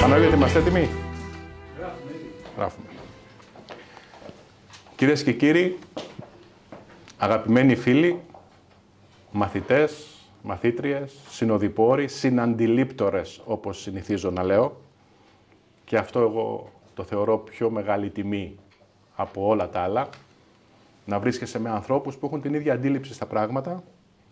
Παναγιώτη, είμαστε έτοιμοι? Γράφουμε. Κυρίες και κύριοι, αγαπημένοι φίλοι, μαθητές, μαθήτριες, συνοδοιπόροι, συναντιλήπτορες, όπως συνηθίζω να λέω, και αυτό εγώ το θεωρώ πιο μεγάλη τιμή από όλα τα άλλα, να βρίσκεσαι με ανθρώπους που έχουν την ίδια αντίληψη στα πράγματα.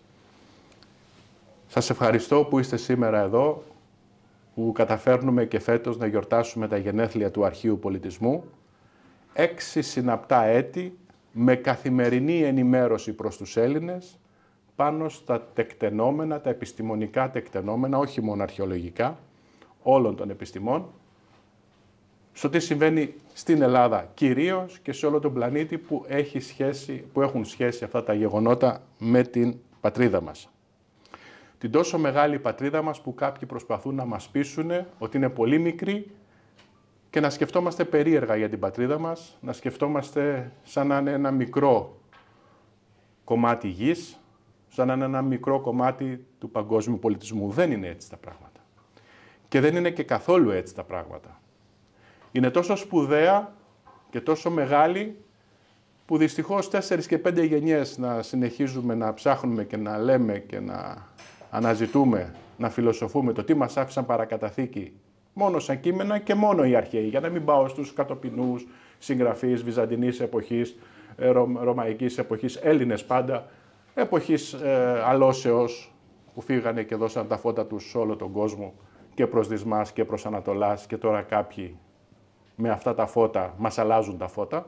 Σας ευχαριστώ που είστε σήμερα εδώ, που καταφέρνουμε και φέτος να γιορτάσουμε τα γενέθλια του Αρχείου Πολιτισμού. 6 συναπτά έτη με καθημερινή ενημέρωση προς τους Έλληνες πάνω στα τεκτενόμενα, τα επιστημονικά τεκτενόμενα, όχι μόνο αρχαιολογικά, όλων των επιστημών, στο τι συμβαίνει στην Ελλάδα κυρίως και σε όλο τον πλανήτη που έχουν σχέση αυτά τα γεγονότα με την πατρίδα μας. Την τόσο μεγάλη πατρίδα μας που κάποιοι προσπαθούν να μας πείσουν ότι είναι πολύ μικρή και να σκεφτόμαστε περίεργα για την πατρίδα μας, να σκεφτόμαστε σαν να είναι ένα μικρό κομμάτι γης, σαν να είναι ένα μικρό κομμάτι του παγκόσμιου πολιτισμού. Δεν είναι έτσι τα πράγματα. Και δεν είναι και καθόλου έτσι τα πράγματα. Είναι τόσο σπουδαία και τόσο μεγάλη που δυστυχώς 4 και 5 γενιές να συνεχίζουμε να ψάχνουμε και να λέμε και να αναζητούμε, να φιλοσοφούμε το τι μας άφησαν παρακαταθήκη μόνο σαν κείμενα και μόνο οι αρχαίοι, για να μην πάω στους κατοπινούς συγγραφείς Βυζαντινής εποχής, Ρωμαϊκής εποχής, Έλληνες πάντα, εποχής Αλώσεως που φύγανε και δώσαν τα φώτα τους σε όλο τον κόσμο και προς Δυσμάς και προς Ανατολάς και τώρα κάποιοι με αυτά τα φώτα μας αλλάζουν τα φώτα.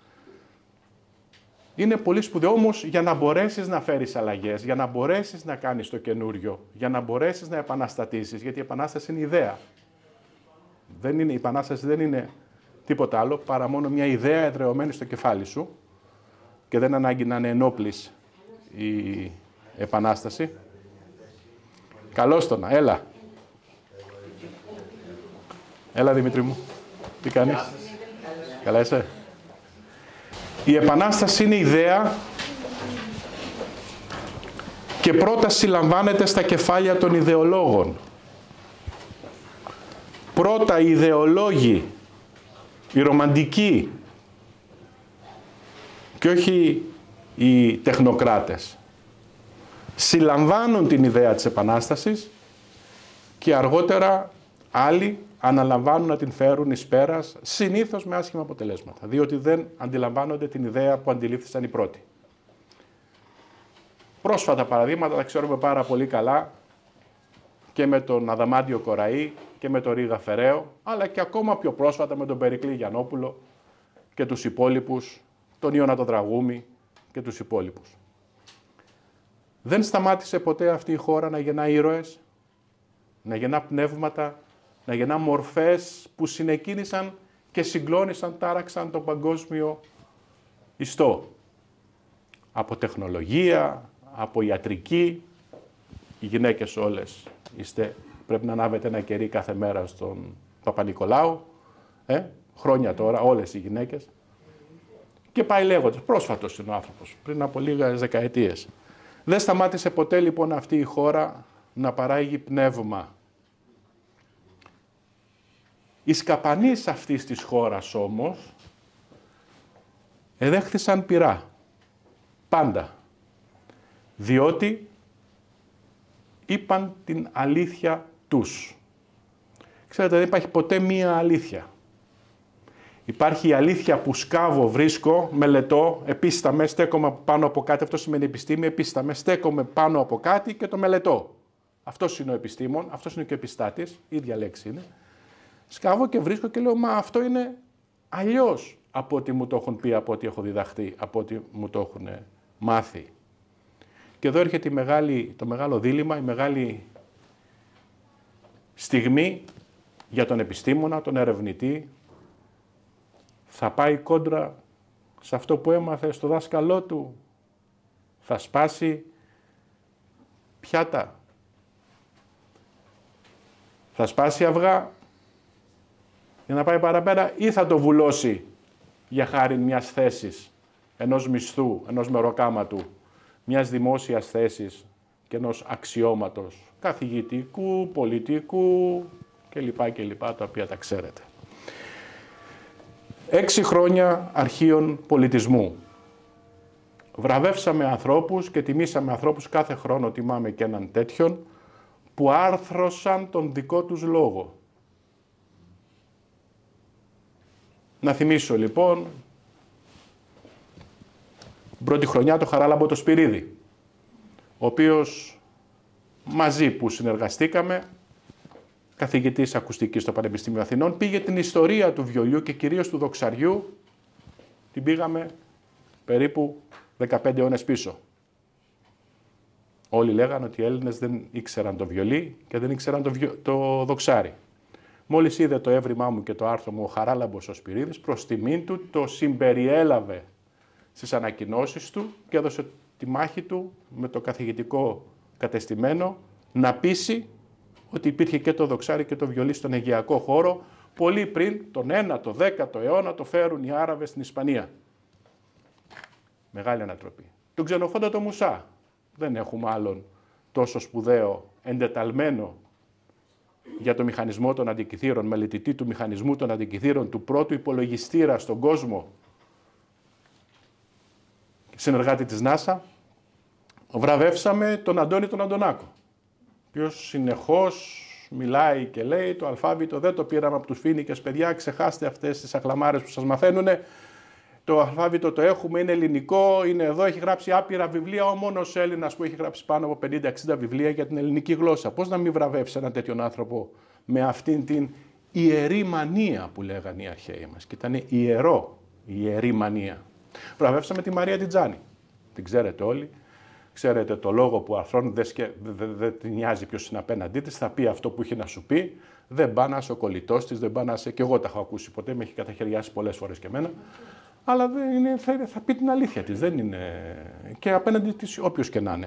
Είναι πολύ σπουδαίο όμως για να μπορέσεις να φέρεις αλλαγές, για να μπορέσεις να κάνεις το καινούριο, για να μπορέσεις να επαναστατήσεις, γιατί η επανάσταση είναι ιδέα. Η επανάσταση δεν είναι τίποτα άλλο παρά μόνο μια ιδέα εδραιωμένη στο κεφάλι σου και δεν ανάγκη να είναι ενόπλης η επανάσταση. Καλώς το να, έλα. Έλα Δημήτρη μου, τι κάνεις? Καλά είσαι? Η επανάσταση είναι ιδέα και πρώτα συλλαμβάνεται στα κεφάλια των ιδεολόγων. Πρώτα οι ιδεολόγοι, οι ρομαντικοί και όχι οι τεχνοκράτες, συλλαμβάνουν την ιδέα της επανάστασης και αργότερα άλλοι αναλαμβάνουν να την φέρουν εις πέρας, συνήθως με άσχημα αποτελέσματα, διότι δεν αντιλαμβάνονται την ιδέα που αντιλήφθησαν οι πρώτοι. Πρόσφατα παραδείγματα τα ξέρουμε πάρα πολύ καλά και με τον Αδαμάντιο Κοραή και με τον Ρίγα Φεραίο, αλλά και ακόμα πιο πρόσφατα με τον Περικλή Γιαννόπουλο και τους υπόλοιπους, τον Ιώνα τον Δραγούμη και τους υπόλοιπους. Δεν σταμάτησε ποτέ αυτή η χώρα να γεννά ήρωες, να γεννά πνεύματα, να γεννά μορφές που συνεκίνησαν και συγκλώνησαν, τάραξαν τον παγκόσμιο ιστό. Από τεχνολογία, από ιατρική, οι γυναίκες όλες πρέπει να ανάβετε ένα κερί κάθε μέρα στον Παπα-Νικολάου, χρόνια τώρα, όλες οι γυναίκες. Και πάει λέγοντας, πρόσφατος είναι ο άνθρωπος, πριν από λίγες δεκαετίες. Δεν σταμάτησε ποτέ λοιπόν αυτή η χώρα να παράγει πνεύμα. Οι σκαπανείς αυτής της χώρας όμως εδέχθησαν πειρά. Πάντα. Διότι είπαν την αλήθεια τους. Ξέρετε, δεν υπάρχει ποτέ μία αλήθεια. Υπάρχει η αλήθεια που σκάβω, βρίσκω, μελετώ, επίσταμαι, στέκομαι πάνω από κάτι. Αυτό σημαίνει επιστήμη, επίσταμαι, στέκομαι πάνω από κάτι και το μελετώ. Αυτός είναι ο επιστήμον, αυτός είναι και ο επιστάτης, η ίδια λέξη είναι. Σκάβω και βρίσκω και λέω, μα αυτό είναι αλλιώς από ό,τι μου το έχουν πει, από ό,τι έχω διδαχθεί, από ό,τι μου το έχουν μάθει. Και εδώ έρχεται το μεγάλο δίλημμα, η μεγάλη στιγμή για τον επιστήμονα, τον ερευνητή. Θα πάει κόντρα σε αυτό που έμαθε στο δάσκαλό του. Θα σπάσει πιάτα. Θα σπάσει αυγά για να πάει παραπέρα ή θα το βουλώσει για χάρη μιας θέσης, ενός μισθού, ενός μεροκάματου, μιας δημόσιας θέσης και ενός αξιώματος καθηγητικού, πολιτικού, κλπ. Τα οποία τα ξέρετε. 6 χρόνια αρχείων πολιτισμού. Βραβεύσαμε ανθρώπους και τιμήσαμε ανθρώπους, κάθε χρόνο τιμάμε και έναν τέτοιον, που άρθρωσαν τον δικό τους λόγο. Να θυμίσω λοιπόν, την πρώτη χρονιά το Χαράλαμπο το Σπυρίδη, ο οποίος μαζί που συνεργαστήκαμε, καθηγητής ακουστικής στο Πανεπιστήμιο Αθηνών, πήγε την ιστορία του βιολιού και κυρίως του δοξαριού, την πήγαμε περίπου 15 αιώνες πίσω. Όλοι λέγανε ότι οι Έλληνες δεν ήξεραν το βιολί και δεν ήξεραν το δοξάρι. Μόλις είδε το έβριμά μου και το άρθρο μου ο Χαράλαμπος ο Σπυρίδης, προς τιμήν του το συμπεριέλαβε στις ανακοινώσεις του και έδωσε τη μάχη του με το καθηγητικό κατεστημένο να πείσει ότι υπήρχε και το δοξάρι και το βιολί στον αιγαιακό χώρο, πολύ πριν τον 9ο, 10ο αιώνα το φέρουν οι Άραβες στην Ισπανία. Μεγάλη ανατροπή. Τον Ξενοφόντα το Μουσά. Δεν έχουμε άλλον τόσο σπουδαίο, εντεταλμένο για το μηχανισμό των αντικειθήρων, μελετητή του μηχανισμού των αντικειθήρων, του πρώτου υπολογιστήρα στον κόσμο, συνεργάτη της NASA. Βραβεύσαμε τον Αντώνη τον Αντωνάκο, ο οποίος συνεχώς μιλάει και λέει το αλφάβητο δεν το πήραμε από τους φοίνικες, παιδιά, ξεχάστε αυτές τις αχλαμάρες που σας μαθαίνουνε. Το αλφάβητο το έχουμε, είναι ελληνικό, είναι εδώ, έχει γράψει άπειρα βιβλία, ο μόνος Έλληνας που έχει γράψει πάνω από 50-60 βιβλία για την ελληνική γλώσσα. Πώς να μην βραβεύσει έναν τέτοιον άνθρωπο με αυτήν την ιερή μανία που λέγανε οι αρχαίοι μας. Και ήταν ιερό, η ιερή μανία. Βραβεύσαμε τη Μαρία Τιτζάνη. Την ξέρετε όλοι. Ξέρετε το λόγο που αρθρώνει, δεν την νοιάζει ποιος είναι απέναντί της, θα πει αυτό που είχε να σου πει. Δεν πά να είσαι ο κολλητός της, δεν πά να είσαι. Και εγώ τα έχω ακούσει ποτέ, με έχει καταχαιριάσει πολλές φορές και εμένα. Αλλά δεν είναι, θα πει την αλήθεια της, δεν είναι. Και απέναντι της, όποιος και να είναι.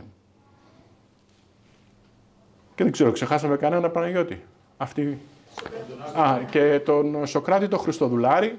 Και δεν ξέρω, ξεχάσαμε κανένα Παναγιώτη. Αυτή. Και τον Σοκράτη τον Χριστοδουλάρη,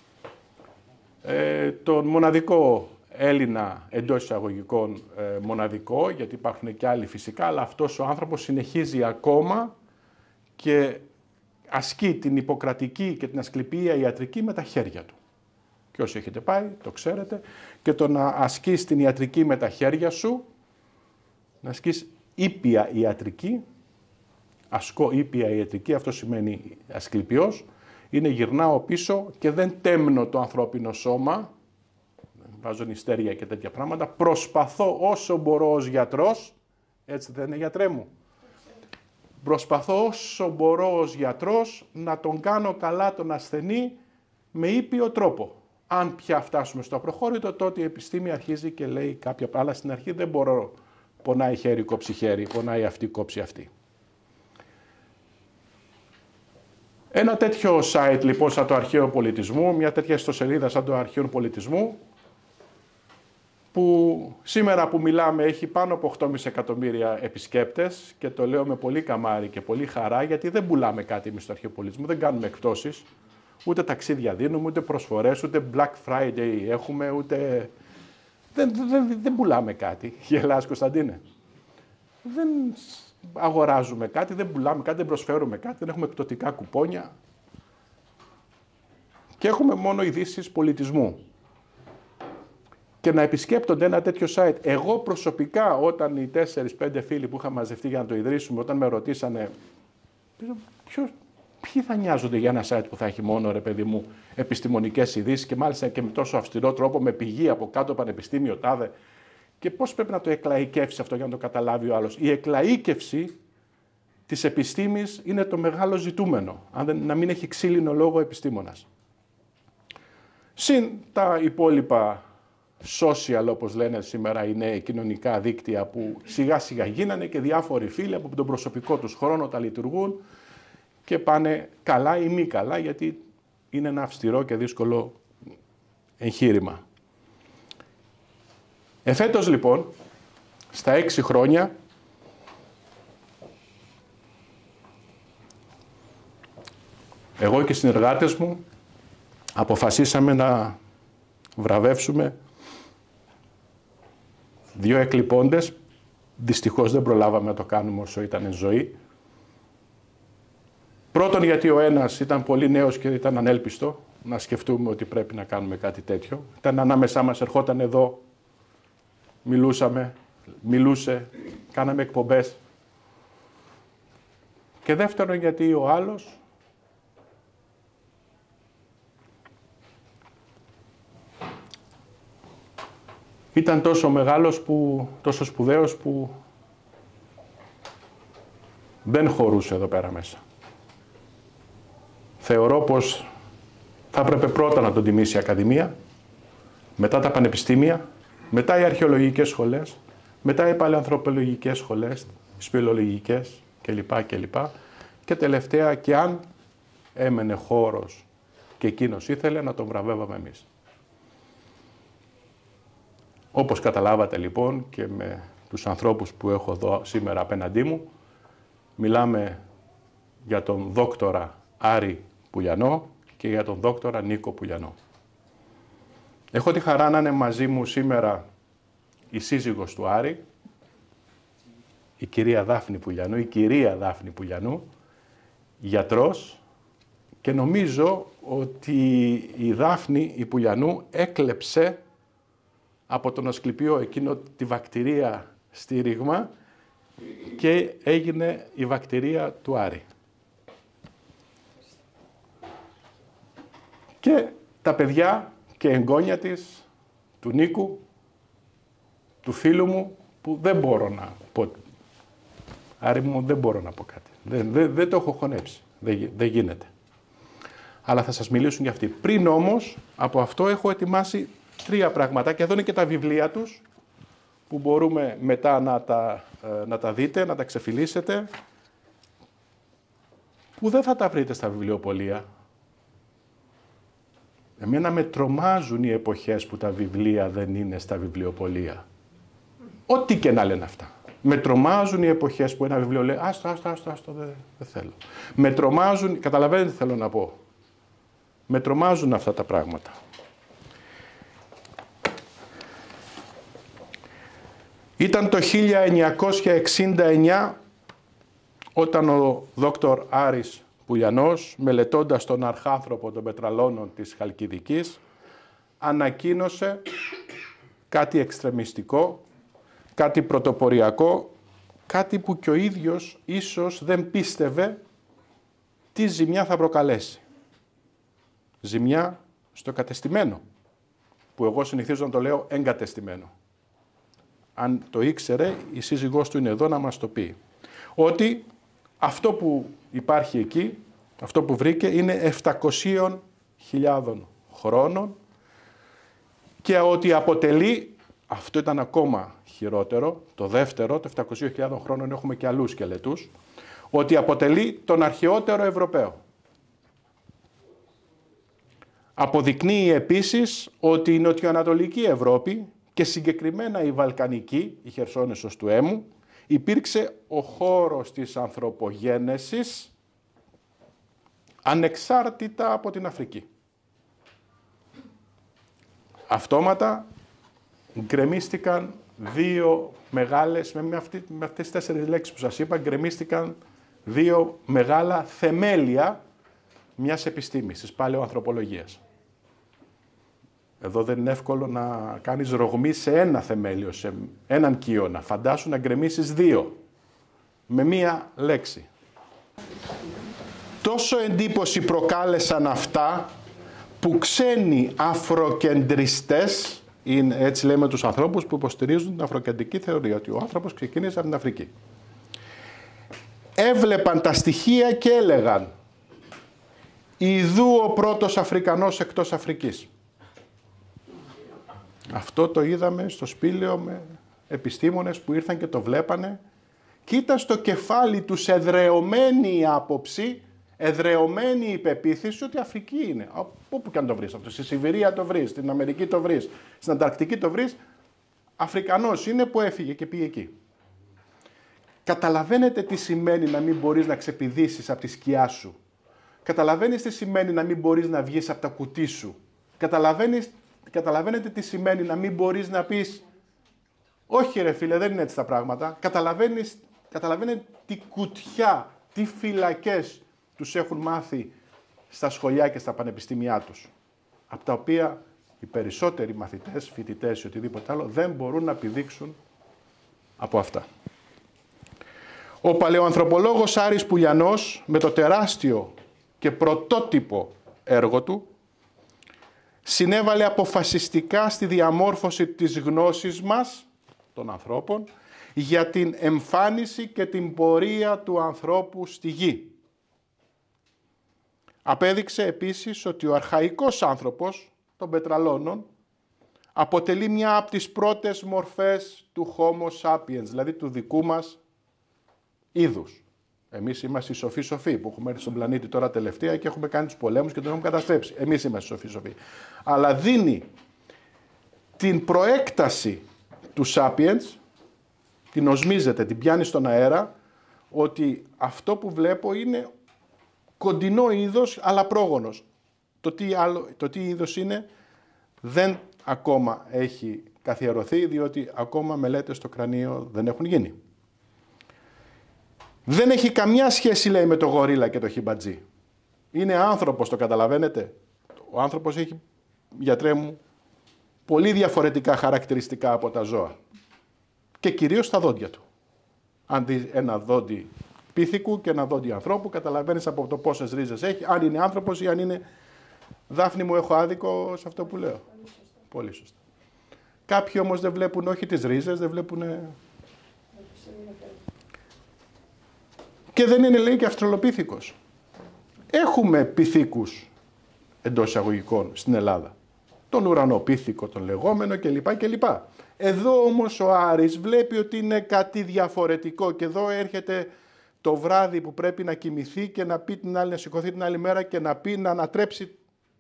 τον μοναδικό Έλληνα εντός εισαγωγικών μοναδικό, γιατί υπάρχουν και άλλοι φυσικά, αλλά αυτός ο άνθρωπος συνεχίζει ακόμα και ασκεί την ιπποκρατική και την ασκληπία ιατρική με τα χέρια του. Και όσοι έχετε πάει, το ξέρετε, και το να ασκείς την ιατρική με τα χέρια σου, να ασκείς ήπια ιατρική, ασκώ ήπια ιατρική, αυτό σημαίνει ασκληπιός, είναι γυρνάω πίσω και δεν τέμνω το ανθρώπινο σώμα, βάζω νηστέρια και τέτοια πράγματα, προσπαθώ όσο μπορώ ως γιατρός, έτσι δεν είναι γιατρέ μου, προσπαθώ όσο μπορώ ως γιατρός να τον κάνω καλά τον ασθενή με ήπιο τρόπο. Αν πια φτάσουμε στο απροχώρητο, τότε η επιστήμη αρχίζει και λέει κάποια πράγματα. Στην αρχή δεν μπορώ, πονάει χέρι, κόψει χέρι, πονάει αυτή, κόψει αυτή. Ένα τέτοιο site λοιπόν σαν το Αρχαίο Πολιτισμού, μια τέτοια ιστοσελίδα σαν το Αρχαίο Πολιτισμού, που σήμερα που μιλάμε έχει πάνω από 8,5 εκατομμύρια επισκέπτες και το λέω με πολύ καμάρι και πολύ χαρά, γιατί δεν πουλάμε κάτι εμείς στο Αρχαίο Πολιτισμού, δεν κάνουμε εκπτώσεις. Ούτε ταξίδια δίνουμε, ούτε προσφορές, ούτε Black Friday έχουμε, ούτε... Δεν πουλάμε κάτι. Γελάς, Κωνσταντίνε. Δεν αγοράζουμε κάτι, δεν πουλάμε κάτι, δεν προσφέρουμε κάτι, δεν έχουμε εκπτωτικά κουπόνια. Και έχουμε μόνο ειδήσεις πολιτισμού. Και να επισκέπτονται ένα τέτοιο site. Εγώ προσωπικά, όταν οι 4-5 φίλοι που είχα μαζευτεί για να το ιδρύσουμε, όταν με ρωτήσανε ποιοι θα νοιάζονται για ένα site που θα έχει μόνο, ρε παιδί μου, επιστημονικές ειδήσεις και μάλιστα και με τόσο αυστηρό τρόπο, με πηγή από κάτω πανεπιστήμιο τάδε. Και πώς πρέπει να το εκλαΐκευσει αυτό για να το καταλάβει ο άλλος. Η εκλαΐκευση της επιστήμης είναι το μεγάλο ζητούμενο, να μην έχει ξύλινο λόγο επιστήμονας. Συν τα υπόλοιπα social, όπως λένε σήμερα οι νέοι κοινωνικά δίκτυα, που σιγά σιγά γίνανε και διάφοροι φίλοι από τον προσωπικό τους χρόνο τα λειτουργούν και πάνε καλά ή μη καλά, γιατί είναι ένα αυστηρό και δύσκολο εγχείρημα. Εφέτος λοιπόν, στα 6 χρόνια, εγώ και οι συνεργάτες μου αποφασίσαμε να βραβεύσουμε 2 εκλειπώντες. Δυστυχώς δεν προλάβαμε να το κάνουμε όσο ήταν ζωή. Πρώτον, γιατί ο ένας ήταν πολύ νέος και ήταν ανέλπιστο να σκεφτούμε ότι πρέπει να κάνουμε κάτι τέτοιο. Ήταν ανάμεσά μας, ερχόταν εδώ, μιλούσε, κάναμε εκπομπές. Και δεύτερον, γιατί ο άλλος ήταν τόσο μεγάλος, τόσο σπουδαίος που δεν χωρούσε εδώ πέρα μέσα. Θεωρώ πως θα έπρεπε πρώτα να τον τιμήσει η Ακαδημία, μετά τα πανεπιστήμια, μετά οι αρχαιολογικές σχολές, μετά οι παλαιοανθρωπολογικές σχολές, οι σπηλολογικές κλπ. Και τελευταία, και αν έμενε χώρος και εκείνος ήθελε, να τον βραβεύαμε εμείς. Όπως καταλάβατε λοιπόν και με τους ανθρώπους που έχω εδώ σήμερα απέναντί μου, μιλάμε για τον δόκτορα Άρη Πουλιανό και για τον δόκτορα Νίκο Πουλιανό. Έχω τη χαρά να είναι μαζί μου σήμερα η σύζυγος του Άρη, η κυρία Δάφνη Πουλιανού, γιατρός, και νομίζω ότι η Δάφνη η Πουλιανού έκλεψε από τον Ασκληπιό εκείνο τη βακτηρία στη ρήγμα και έγινε η βακτηρία του Άρη. Και τα παιδιά και εγγόνια της, του Νίκου, του φίλου μου, που δεν μπορώ να πω. Άρη μου, δεν μπορώ να πω κάτι. Δεν το έχω χωνέψει. Δεν γίνεται. Αλλά θα σας μιλήσουν για αυτοί. Πριν όμως, από αυτό έχω ετοιμάσει 3 πράγματα, και εδώ είναι και τα βιβλία τους, που μπορούμε μετά να τα δείτε, να τα ξεφυλίσετε, που δεν θα τα βρείτε στα βιβλιοπωλεία. Εμένα με τρομάζουν οι εποχές που τα βιβλία δεν είναι στα βιβλιοπωλεία. Ό,τι και να λένε αυτά. Με τρομάζουν οι εποχές που ένα βιβλίο λέει άστο, δεν θέλω. Με τρομάζουν, καταλαβαίνετε τι θέλω να πω. Με τρομάζουν αυτά τα πράγματα. Ήταν το 1969 όταν ο δόκτωρ Άρης Πουλιανός, μελετώντας τον αρχάνθρωπο των πετραλώνων της Χαλκιδικής, ανακοίνωσε κάτι εξτρεμιστικό, κάτι πρωτοποριακό, κάτι που και ο ίδιος ίσως δεν πίστευε τι ζημιά θα προκαλέσει. Ζημιά στο κατεστημένο, που εγώ συνηθίζω να το λέω εγκατεστημένο. Αν το ήξερε, η σύζυγός του είναι εδώ να μας το πει. Ότι αυτό που υπάρχει εκεί, αυτό που βρήκε, είναι 700.000 χρόνων και ότι αποτελεί, αυτό ήταν ακόμα χειρότερο, το δεύτερο, το 700.000 χρόνων έχουμε και αλλούς σκελετούς, ότι αποτελεί τον αρχαιότερο Ευρωπαίο. Αποδεικνύει επίσης ότι η νοτιοανατολική Ευρώπη και συγκεκριμένα η Βαλκανική, η Χερσόνησος του Έμμου, υπήρξε ο χώρος της ανθρωπογένεσης ανεξάρτητα από την Αφρική. Αυτόματα γκρεμίστηκαν 2 μεγάλες, με αυτές τις 4 λέξεις που σας είπα, γκρεμίστηκαν 2 μεγάλα θεμέλια μιας επιστήμης, της παλαιοανθρωπολογίας. Εδώ δεν είναι εύκολο να κάνεις ρογμή σε ένα θεμέλιο, σε έναν κύωνα. Φαντάσου να γκρεμίσεις 2 με 1 λέξη. Τόσο εντύπωση προκάλεσαν αυτά που ξένοι αφροκεντριστές, έτσι λέμε τους ανθρώπους που υποστηρίζουν την αφροκεντρική θεωρία, ότι ο άνθρωπος ξεκίνησε από την Αφρική. Έβλεπαν τα στοιχεία και έλεγαν «Ιδού ο πρώτος Αφρικανός εκτός Αφρικής». Αυτό το είδαμε στο Σπήλαιο με επιστήμονες που ήρθαν και το βλέπανε και ήταν στο κεφάλι τους εδρεωμένη η άποψη, εδρεωμένη η πεποίθηση ότι Αφρική είναι. Όπου και αν το βρεις αυτό, στη Σιβηρία το βρεις, στην Αμερική το βρεις, στην Ανταρκτική το βρεις, Αφρικανός είναι που έφυγε και πήγε εκεί. Καταλαβαίνετε τι σημαίνει να μην μπορείς να ξεπηδήσεις από τη σκιά σου. Καταλαβαίνεις τι σημαίνει να μην μπορείς να βγεις από τα κουτί σου. Καταλαβαίνετε τι σημαίνει να μην μπορείς να πεις «Όχι ρε φίλε, δεν είναι έτσι τα πράγματα». Καταλαβαίνετε τι κουτιά, τι φυλακές τους έχουν μάθει στα σχολεία και στα πανεπιστήμια τους, από τα οποία οι περισσότεροι μαθητές, φοιτητές ή οτιδήποτε άλλο δεν μπορούν να πηδήξουν από αυτά. Ο παλαιοανθρωπολόγος Άρης Πουλιανός, με το τεράστιο και πρωτότυπο έργο του, συνέβαλε αποφασιστικά στη διαμόρφωση της γνώσης μας, των ανθρώπων, για την εμφάνιση και την πορεία του ανθρώπου στη γη. Απέδειξε επίσης ότι ο αρχαϊκός άνθρωπος των πετραλώνων αποτελεί μια από τις πρώτες μορφές του Homo sapiens, δηλαδή του δικού μας είδους. Εμείς είμαστε οι σοφοί που έχουμε έρθει στον πλανήτη τώρα τελευταία και έχουμε κάνει τους πολέμους και τον έχουμε καταστρέψει. Εμείς είμαστε οι σοφοί. Αλλά δίνει την προέκταση του sapiens, την οσμίζεται, την πιάνει στον αέρα, ότι αυτό που βλέπω είναι κοντινό είδος, αλλά πρόγονος. Το τι είδος είναι δεν ακόμα έχει καθιερωθεί, διότι ακόμα μελέτες στο κρανίο δεν έχουν γίνει. Δεν έχει καμιά σχέση, λέει, με το γορίλα και το χιμπατζή. Είναι άνθρωπος, το καταλαβαίνετε. Ο άνθρωπος έχει, γιατρέ μου, πολύ διαφορετικά χαρακτηριστικά από τα ζώα. Και κυρίως τα δόντια του. Αν δει ένα δόντι πίθηκου και ένα δόντι ανθρώπου, καταλαβαίνεις από το πόσες ρίζες έχει, αν είναι άνθρωπος ή αν είναι... Δάφνη μου, έχω άδικο σε αυτό που λέω. Πολύ σωστά. Κάποιοι όμως δεν βλέπουν όχι τις ρίζες, δεν βλέπουν... Και δεν είναι, λέει, και αυστραλοπίθηκος. Έχουμε πυθίκους εντός εισαγωγικών στην Ελλάδα. Τον ουρανοπίθηκο, τον λεγόμενο κλπ. Εδώ όμως ο Άρης βλέπει ότι είναι κάτι διαφορετικό και εδώ έρχεται το βράδυ που πρέπει να κοιμηθεί και να πει την άλλη, να σηκωθεί την άλλη μέρα και να πει, να ανατρέψει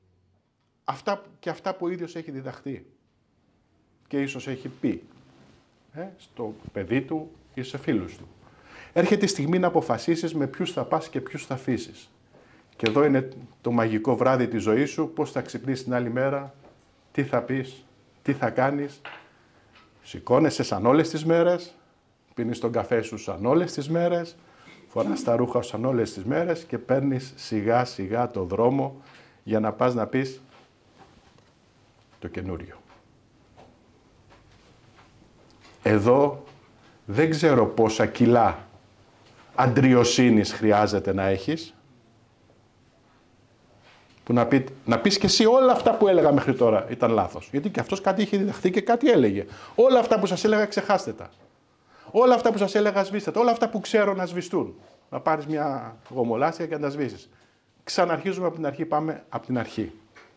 αυτά που ο ίδιος έχει διδαχθεί και ίσως έχει πει στο παιδί του ή σε φίλους του. Έρχεται η στιγμή να αποφασίσεις με ποιους θα πας και ποιους θα αφήσεις. Και εδώ είναι το μαγικό βράδυ της ζωής σου, πώς θα ξυπνήσεις την άλλη μέρα, τι θα πεις, τι θα κάνεις. Σηκώνεσαι σαν όλες τις μέρες, πίνεις τον καφέ σου σαν όλες τις μέρες, φοράς τα ρούχα σου σαν όλες τις μέρες και παίρνεις σιγά σιγά το δρόμο για να πας να πεις το καινούριο. Εδώ δεν ξέρω πόσα κιλά αντριοσύνης χρειάζεται να έχεις, που να πεις και εσύ όλα αυτά που έλεγα μέχρι τώρα ήταν λάθος. Γιατί και αυτός κάτι είχε διδαχθεί και κάτι έλεγε. Όλα αυτά που σας έλεγα ξεχάστε τα. Όλα αυτά που σας έλεγα σβήστε τα. Όλα αυτά που ξέρω να σβηστούν. Να πάρεις μια γομολάσια και να τα σβήσεις. Ξαναρχίζουμε από την αρχή, πάμε από την αρχή.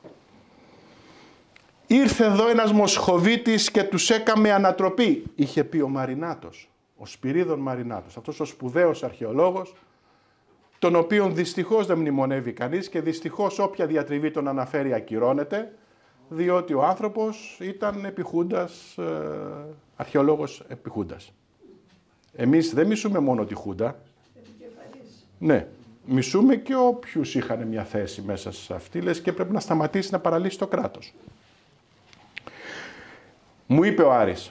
Ήρθε εδώ ένας Μοσχοβίτης και τους έκαμε ανατροπή, είχε πει ο Μαρινάτος, ο Σπυρίδων Μαρινάτος, αυτός ο σπουδαίος αρχαιολόγος, τον οποίον δυστυχώς δεν μνημονεύει κανείς και δυστυχώς όποια διατριβή τον αναφέρει ακυρώνεται, διότι ο άνθρωπος ήταν επιχούντας, αρχαιολόγος επιχούντας. Εμείς δεν μισούμε μόνο τη Χούντα. Ναι, μισούμε και όποιους είχαν μια θέση μέσα σε αυτή, λες, και πρέπει να σταματήσει να παραλύσει το κράτος. Μου είπε ο Άρης,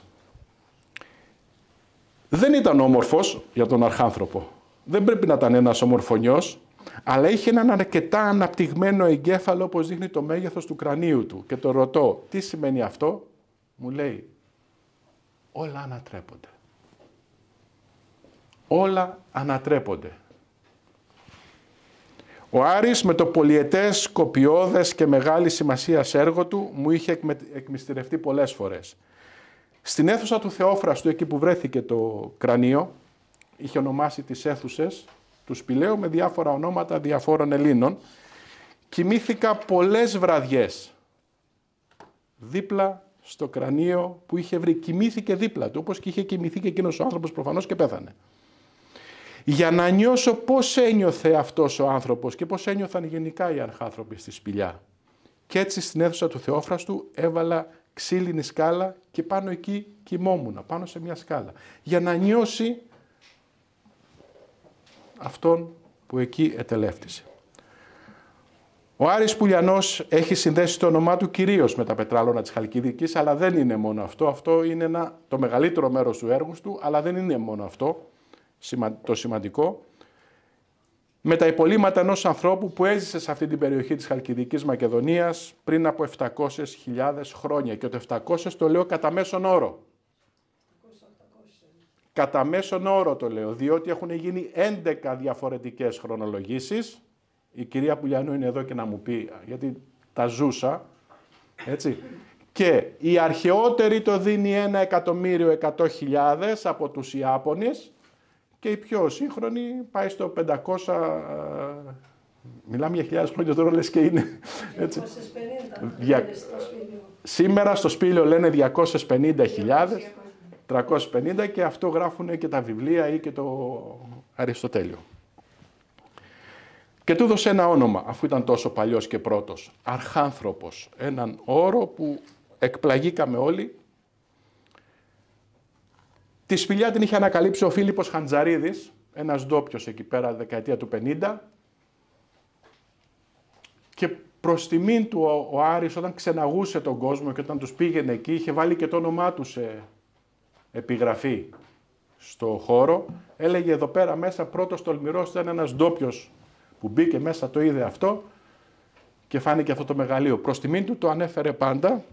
δεν ήταν όμορφος για τον αρχάνθρωπο. Δεν πρέπει να ήταν ένας ομορφωνιός, αλλά είχε έναν αρκετά αναπτυγμένο εγκέφαλο, όπως δείχνει το μέγεθος του κρανίου του. Και το ρωτώ, τι σημαίνει αυτό? Μου λέει, όλα ανατρέπονται. Όλα ανατρέπονται. Ο Άρης με το πολυετές, κοπιώδες και μεγάλη σημασία έργο του μου είχε εκμυστηρευτεί πολλές φορές. Στην αίθουσα του Θεόφραστου, εκεί που βρέθηκε το κρανίο, είχε ονομάσει τις αίθουσες του Σπηλαίου με διάφορα ονόματα διαφόρων Ελλήνων. Κοιμήθηκα πολλές βραδιές δίπλα στο κρανίο που είχε βρει. Κοιμήθηκε δίπλα του, όπως και είχε κοιμηθεί και εκείνος ο άνθρωπος προφανώς και πέθανε. Για να νιώσω πώς ένιωθε αυτός ο άνθρωπος και πώς ένιωθαν γενικά οι αρχάνθρωποι στη σπηλιά. Και έτσι στην αίθουσα του Θεόφραστου έβαλα ξύλινη σκάλα και πάνω εκεί κοιμόμουνα, πάνω σε μια σκάλα. Για να νιώσει αυτόν που εκεί ετελεύτησε. Ο Άρης Πουλιανός έχει συνδέσει το όνομά του κυρίως με τα πετράλωνα της Χαλκιδικής, αλλά δεν είναι μόνο αυτό. Αυτό είναι το μεγαλύτερο μέρος του έργου του, αλλά δεν είναι μόνο αυτό το σημαντικό. με τα υπολείμματα ενός ανθρώπου που έζησε σε αυτή την περιοχή της Χαλκιδικής Μακεδονίας πριν από 700.000 χρόνια. Και το 700 το λέω κατά μέσον όρο. Κατά μέσον όρο το λέω, διότι έχουν γίνει 11 διαφορετικές χρονολογήσεις. Η κυρία Πουλιανού είναι εδώ και να μου πει, γιατί τα ζούσα, έτσι. Και η αρχαιότερη το δίνει 1.100.000 από τους Ιάπωνες και η πιο σύγχρονη πάει στο 500, μιλάμε για χιλιάδες χρόνια τώρα λες και είναι. 250. Σήμερα στο Σπήλαιο λένε 250.000. 350 και αυτό γράφουν και τα βιβλία ή και το Αριστοτέλειο. Και του έδωσε ένα όνομα, αφού ήταν τόσο παλιός και πρώτος. Αρχάνθρωπος. Έναν όρο που εκπλαγήκαμε όλοι. Τη σπηλιά την είχε ανακαλύψει ο Φίλιππος Χαντζαρίδης, ένας ντόπιος εκεί πέρα, δεκαετία του 50. Και προς τιμήν του ο Άρης, όταν ξεναγούσε τον κόσμο και όταν τους πήγαινε εκεί, είχε βάλει και το όνομά του σε επιγραφή στο χώρο. Έλεγε εδώ πέρα μέσα πρώτος τολμηρός ήταν ένας ντόπιος που μπήκε μέσα, το είδε αυτό και φάνηκε αυτό το μεγαλείο. Προς τιμήν του το ανέφερε πάντα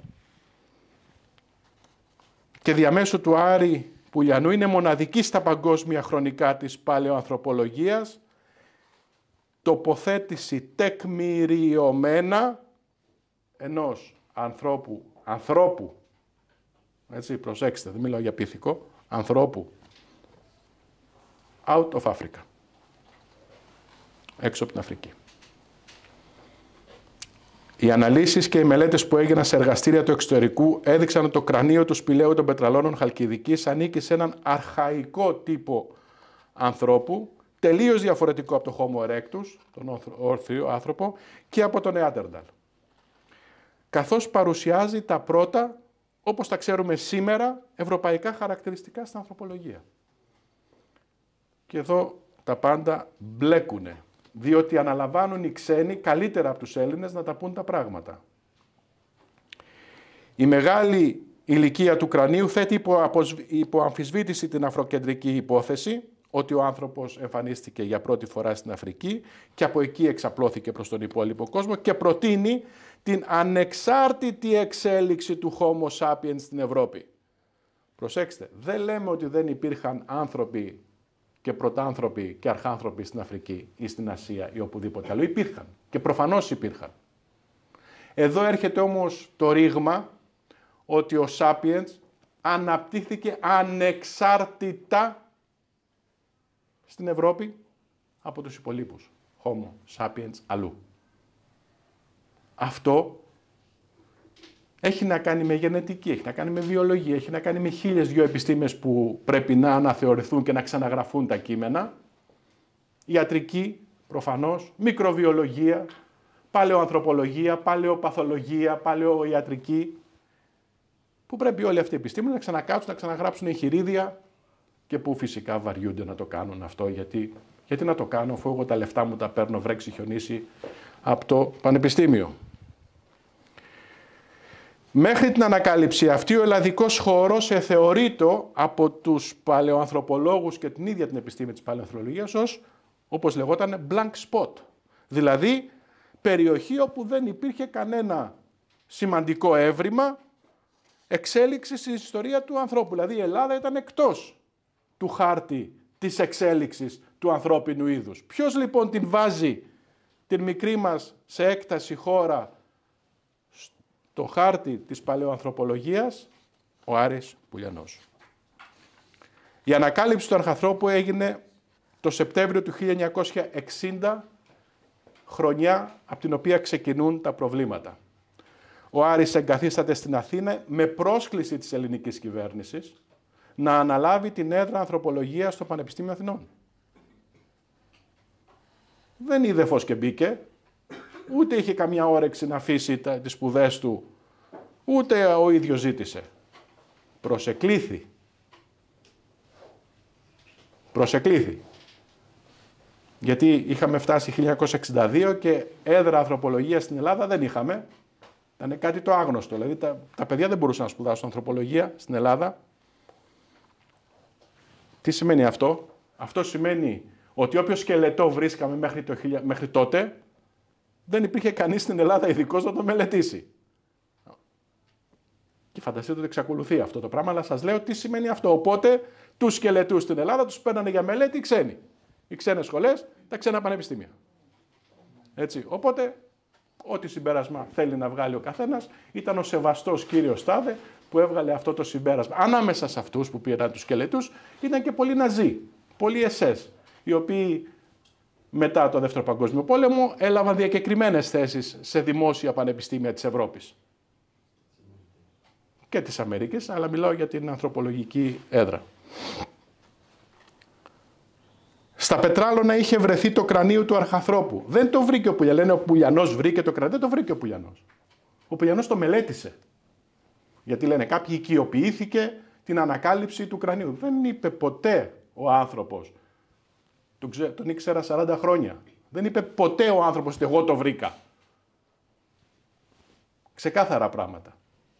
και διαμέσου του Άρη Πουλιανού είναι μοναδική στα παγκόσμια χρονικά της παλαιοανθρωπολογίας τοποθέτηση τεκμηριωμένα ενός ανθρώπου, έτσι προσέξτε, δεν μιλάω για πίθηκο, ανθρώπου out of Africa, έξω από την Αφρική. Οι αναλύσεις και οι μελέτες που έγιναν σε εργαστήρια του εξωτερικού έδειξαν ότι το κρανίο του σπηλαίου των πετραλώνων Χαλκιδικής ανήκει σε έναν αρχαϊκό τύπο ανθρώπου, τελείως διαφορετικό από το Homo erectus, τον όρθιο άνθρωπο, και από τον Neanderthal. Καθώς παρουσιάζει τα πρώτα, όπως τα ξέρουμε σήμερα, ευρωπαϊκά χαρακτηριστικά στην ανθρωπολογία. Και εδώ τα πάντα μπλέκουνε, διότι αναλαμβάνουν οι ξένοι καλύτερα από τους Έλληνες να τα πούν τα πράγματα. Η μεγάλη ηλικία του κρανίου θέτει υπό αμφισβήτηση την αφροκεντρική υπόθεση ότι ο άνθρωπος εμφανίστηκε για πρώτη φορά στην Αφρική και από εκεί εξαπλώθηκε προς τον υπόλοιπο κόσμο και προτείνει την ανεξάρτητη εξέλιξη του Homo sapiens στην Ευρώπη. Προσέξτε, δεν λέμε ότι δεν υπήρχαν άνθρωποι και πρωτάνθρωποι και αρχάνθρωποι στην Αφρική ή στην Ασία ή οπουδήποτε άλλο. Υπήρχαν και προφανώς υπήρχαν. Εδώ έρχεται όμως το ρήγμα ότι ο sapiens αναπτύχθηκε ανεξάρτητα στην Ευρώπη από τους υπολείπους Homo sapiens αλλού. Αυτό έχει να κάνει με γενετική, έχει να κάνει με βιολογία, έχει να κάνει με 1002 επιστήμες που πρέπει να αναθεωρηθούν και να ξαναγραφούν τα κείμενα. Ιατρική, προφανώς, μικροβιολογία, παλαιοανθρωπολογία, παλαιοπαθολογία, παλαιοιατρική, που πρέπει όλοι αυτοί οι επιστήμονες να ξανακάτσουν, να ξαναγράψουν εγχειρίδια και που φυσικά βαριούνται να το κάνουν αυτό, γιατί να το κάνω αφού εγώ τα λεφτά μου τα παίρνω βρέξει χιονίσει από το πανεπιστήμιο. Μέχρι την ανακάλυψη αυτή ο ελλαδικός χώρος εθεωρείται από τους παλαιοανθρωπολόγους και την ίδια την επιστήμη της παλαιοανθρωπολογίας ως, όπως λεγόταν, blank spot. Δηλαδή, περιοχή όπου δεν υπήρχε κανένα σημαντικό έβριμα εξέλιξη στην ιστορία του ανθρώπου. Δηλαδή, η Ελλάδα ήταν εκτός του χάρτη της εξέλιξης του ανθρώπινου είδους. Ποιος λοιπόν την βάζει την μικρή μας σε έκταση χώρα το χάρτη της παλαιοανθρωπολογίας? Ο Άρης Πουλιανός. Η ανακάλυψη του αρχανθρώπου έγινε το Σεπτέμβριο του 1960, χρονιά από την οποία ξεκινούν τα προβλήματα. Ο Άρης εγκαθίσταται στην Αθήνα με πρόσκληση της ελληνικής κυβέρνησης να αναλάβει την έδρα ανθρωπολογίας στο Πανεπιστήμιο Αθηνών. Δεν είδε φως και μπήκε, ούτε είχε καμιά όρεξη να αφήσει τις σπουδές του, ούτε ο ίδιος ζήτησε. Προσεκλήθη. Γιατί είχαμε φτάσει 1962 και έδρα ανθρωπολογίας στην Ελλάδα δεν είχαμε. Ήταν κάτι το άγνωστο. Δηλαδή τα παιδιά δεν μπορούσαν να σπουδάσουν ανθρωπολογία στην Ελλάδα. Τι σημαίνει αυτό? Αυτό σημαίνει ότι όποιο σκελετό βρίσκαμε μέχρι τότε, δεν υπήρχε κανείς στην Ελλάδα ειδικός να το μελετήσει. Και φανταστείτε ότι εξακολουθεί αυτό το πράγμα, αλλά σας λέω τι σημαίνει αυτό. Οπότε, τους σκελετούς στην Ελλάδα τους παίρνανε για μελέτη οι ξένοι. Οι ξένες σχολές, τα ξένα πανεπιστήμια. Έτσι. Οπότε, ό,τι συμπέρασμα θέλει να βγάλει ο καθένας, ήταν ο σεβαστός κύριος Τάδε που έβγαλε αυτό το συμπέρασμα. Ανάμεσα σε αυτούς που πήραν τους σκελετούς, ήταν και πολλοί Ναζί, πολλοί SS, οι οποίοι μετά το Δεύτερο Παγκόσμιο Πόλεμο έλαβαν διακεκριμένες θέσεις σε δημόσια πανεπιστήμια της Ευρώπης και της Αμερικής, αλλά μιλάω για την ανθρωπολογική έδρα. Στα Πετράλωνα είχε βρεθεί το κρανίο του αρχανθρώπου. Δεν το βρήκε ο Πουλιανός. Λένε ο Πουλιανός βρήκε το κρανίο. Δεν το βρήκε ο Πουλιανός. Ο Πουλιανός το μελέτησε. Γιατί λένε κάποιοι οικειοποιήθηκε την ανακάλυψη του κρανίου. Δεν είπε ποτέ ο άνθρωπος. Τον ήξερα 40 χρόνια. Δεν είπε ποτέ ο άνθρωπος ότι εγώ το βρήκα. Ξεκάθαρα πράγματα.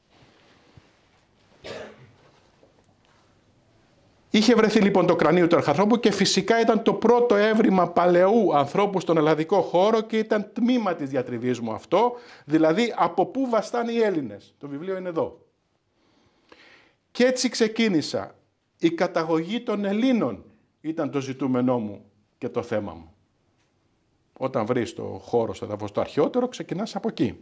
Είχε βρεθεί λοιπόν το κρανίο του αρχανθρώπου και φυσικά ήταν το πρώτο έβριμα παλαιού ανθρώπου στον ελλαδικό χώρο και ήταν τμήμα της διατριβής μου αυτό, δηλαδή από πού βαστάνε οι Έλληνες. Το βιβλίο είναι εδώ. Και έτσι ξεκίνησα. Η καταγωγή των Ελλήνων ήταν το ζητούμενό μου και το θέμα μου. Όταν βρεις το χώρο στο έδαφος το αρχαιότερο, ξεκινάς από εκεί.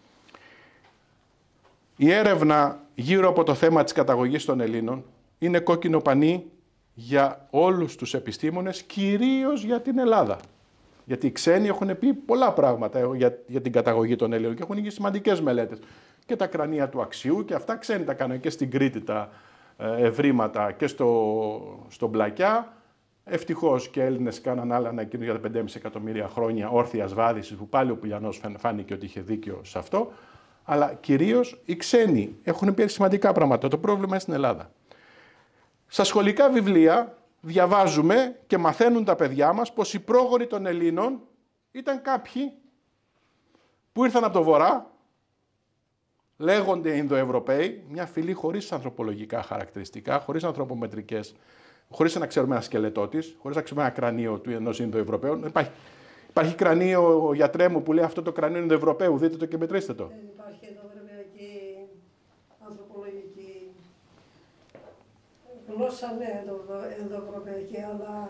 Η έρευνα γύρω από το θέμα της καταγωγής των Ελλήνων είναι κόκκινο πανί για όλους τους επιστήμονες, κυρίως για την Ελλάδα. Γιατί οι ξένοι έχουν πει πολλά πράγματα για την καταγωγή των Ελλήνων και έχουν γίνει σημαντικές μελέτες. Και τα κρανία του Αξιού και αυτά ξένοι τα κάνουν και στην Κρήτη τα ευρήματα και στο Μπλακιά. Ευτυχώς και Έλληνες κάναν άλλα ανακοίνωση για τα 5,5 εκατομμύρια χρόνια όρθιας βάδισης, που πάλι ο Πουλιανός φάνηκε ότι είχε δίκιο σε αυτό. Αλλά κυρίως οι ξένοι έχουν πει σημαντικά πράγματα. Το πρόβλημα είναι στην Ελλάδα. Στα σχολικά βιβλία διαβάζουμε και μαθαίνουν τα παιδιά μας πως οι πρόγονοι των Ελλήνων ήταν κάποιοι που ήρθαν από το βορρά, λέγονται Ινδοευρωπαίοι, μια φυλή χωρίς ανθρωπολογικά χαρακτηριστικά, χωρίς ανθρωπομετρικές, χωρίς να ξέρουμε ένα σκελετό της, χωρίς να ξέρουμε ένα κρανίο του ενός Ινδοευρωπαίου. Υπάρχει κρανίο, γιατρέ μου, που λέει αυτό το κρανίο Ινδοευρωπαίου, δείτε το και μετρήστε το. Δεν υπάρχει ενδοευρωπαϊκή ανθρωπολογική γλώσσα, ναι, ενδοευρωπαϊκή, αλλά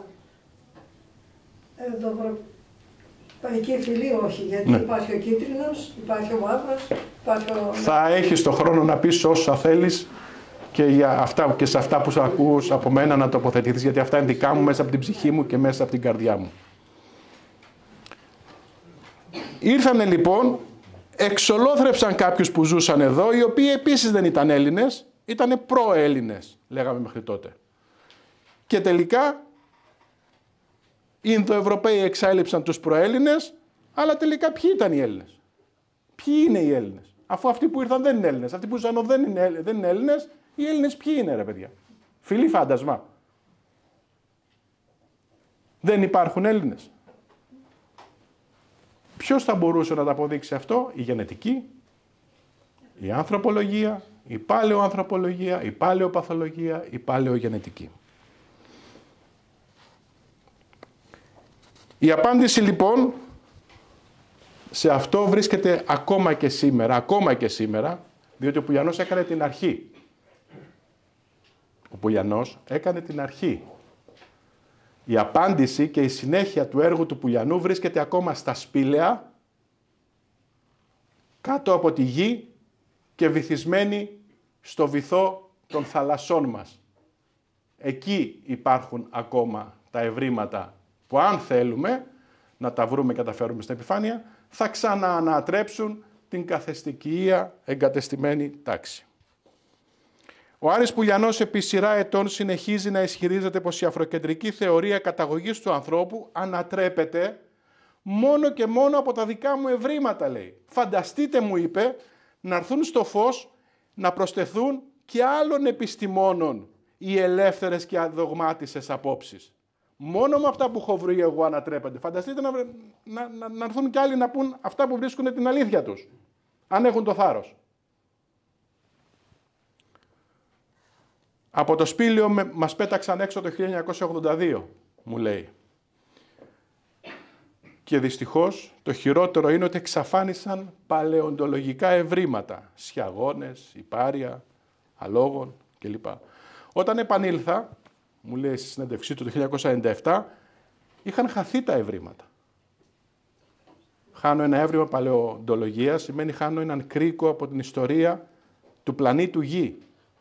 ενδοευρωπαϊκή φυλή όχι, γιατί ναι. Υπάρχει ο κίτρινος, υπάρχει ο μαύρος, υπάρχει ο... Θα έχεις το χρόνο να πεις όσα θέλεις και σε αυτά που σου ακούς από μένα να τοποθετηθείς, γιατί αυτά είναι δικά μου μέσα από την ψυχή μου και μέσα από την καρδιά μου. Ήρθανε λοιπόν, εξολόθρεψαν κάποιους που ζούσαν εδώ, οι οποίοι επίσης δεν ήταν Έλληνες, ήταν προ-Έλληνες, λέγαμε μέχρι τότε. Και τελικά, οι Ινδοευρωπαίοι εξάλληψαν τους προ-Έλληνες, αλλά τελικά ποιοι ήταν οι Έλληνες? Ποιοι είναι οι Έλληνες? Αφού αυτοί που ήρθαν δεν είναι Έλληνες, αυτοί που ζουν δεν είναι Έλληνες, οι Έλληνες ποιοι είναι, ρε παιδιά? Φιλή φάντασμα. Δεν υπάρχουν Έλληνες. Ποιος θα μπορούσε να τα αποδείξει αυτό? Η γενετική, η ανθρωπολογία, η παλαιοανθρωπολογία, η παλαιοπαθολογία, η παλαιογενετική. Η απάντηση λοιπόν σε αυτό βρίσκεται ακόμα και σήμερα, διότι ο Πουλιανός έκανε την αρχή. Ο Πουλιανός έκανε την αρχή. Η απάντηση και η συνέχεια του έργου του Πουλιανού βρίσκεται ακόμα στα σπήλαια, κάτω από τη γη και βυθισμένη στο βυθό των θαλασσών μας. Εκεί υπάρχουν ακόμα τα ευρήματα που αν θέλουμε να τα βρούμε και τα φέρουμε στην επιφάνεια, θα ξαναανατρέψουν την καθεστικία εγκατεστημένη τάξη. Ο Άρης Πουλιανός επί σειρά ετών συνεχίζει να ισχυρίζεται πως η αφροκεντρική θεωρία καταγωγής του ανθρώπου ανατρέπεται μόνο και μόνο από τα δικά μου ευρήματα, λέει. Φανταστείτε, μου είπε, να έρθουν στο φως να προσθεθούν και άλλων επιστημόνων οι ελεύθερες και αδογμάτισες απόψεις. Μόνο με αυτά που έχω βρει εγώ ανατρέπονται. Φανταστείτε να έρθουν και άλλοι να πούν αυτά που βρίσκουν την αλήθεια τους, αν έχουν το θάρρος. Από το σπήλαιο μας πέταξαν έξω το 1982, μου λέει. Και δυστυχώς το χειρότερο είναι ότι εξαφάνισαν παλαιοντολογικά ευρήματα, σιαγώνες, υπάρια, αλόγων κλπ. Όταν επανήλθα, μου λέει στη συνέντευξή του το 1997, είχαν χαθεί τα ευρήματα. Χάνω ένα έβριμα παλαιοντολογίας, σημαίνει χάνω έναν κρίκο από την ιστορία του πλανήτου Γη.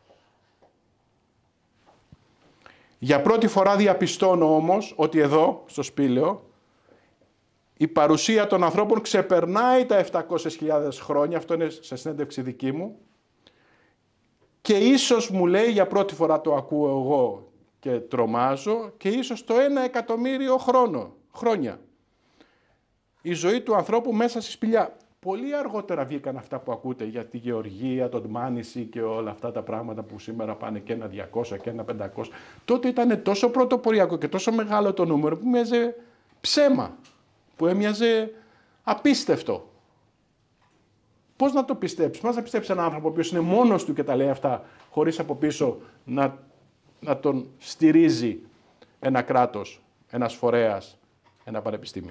Για πρώτη φορά διαπιστώνω όμως ότι εδώ, στο Σπήλαιο, η παρουσία των ανθρώπων ξεπερνάει τα 700.000 χρόνια, αυτό είναι σε συνέντευξη δική μου, και ίσως μου λέει, για πρώτη φορά το ακούω εγώ και τρομάζω, και ίσως το 1 εκατομμύριο χρόνια. Η ζωή του ανθρώπου μέσα στη σπηλιά. Πολύ αργότερα βγήκαν αυτά που ακούτε για τη γεωργία, τον Μάνηση και όλα αυτά τα πράγματα που σήμερα πάνε και ένα 200 και ένα 500. Τότε ήταν τόσο πρωτοποριακό και τόσο μεγάλο το νούμερο που μοιάζε ψέμα, που έμοιαζε απίστευτο. Πώς να το πιστέψεις, πώς να πιστέψεις έναν άνθρωπο ο οποίος είναι μόνος του και τα λέει αυτά, χωρίς από πίσω να τον στηρίζει ένα κράτος, ένας φορέας, ένα πανεπιστήμιο.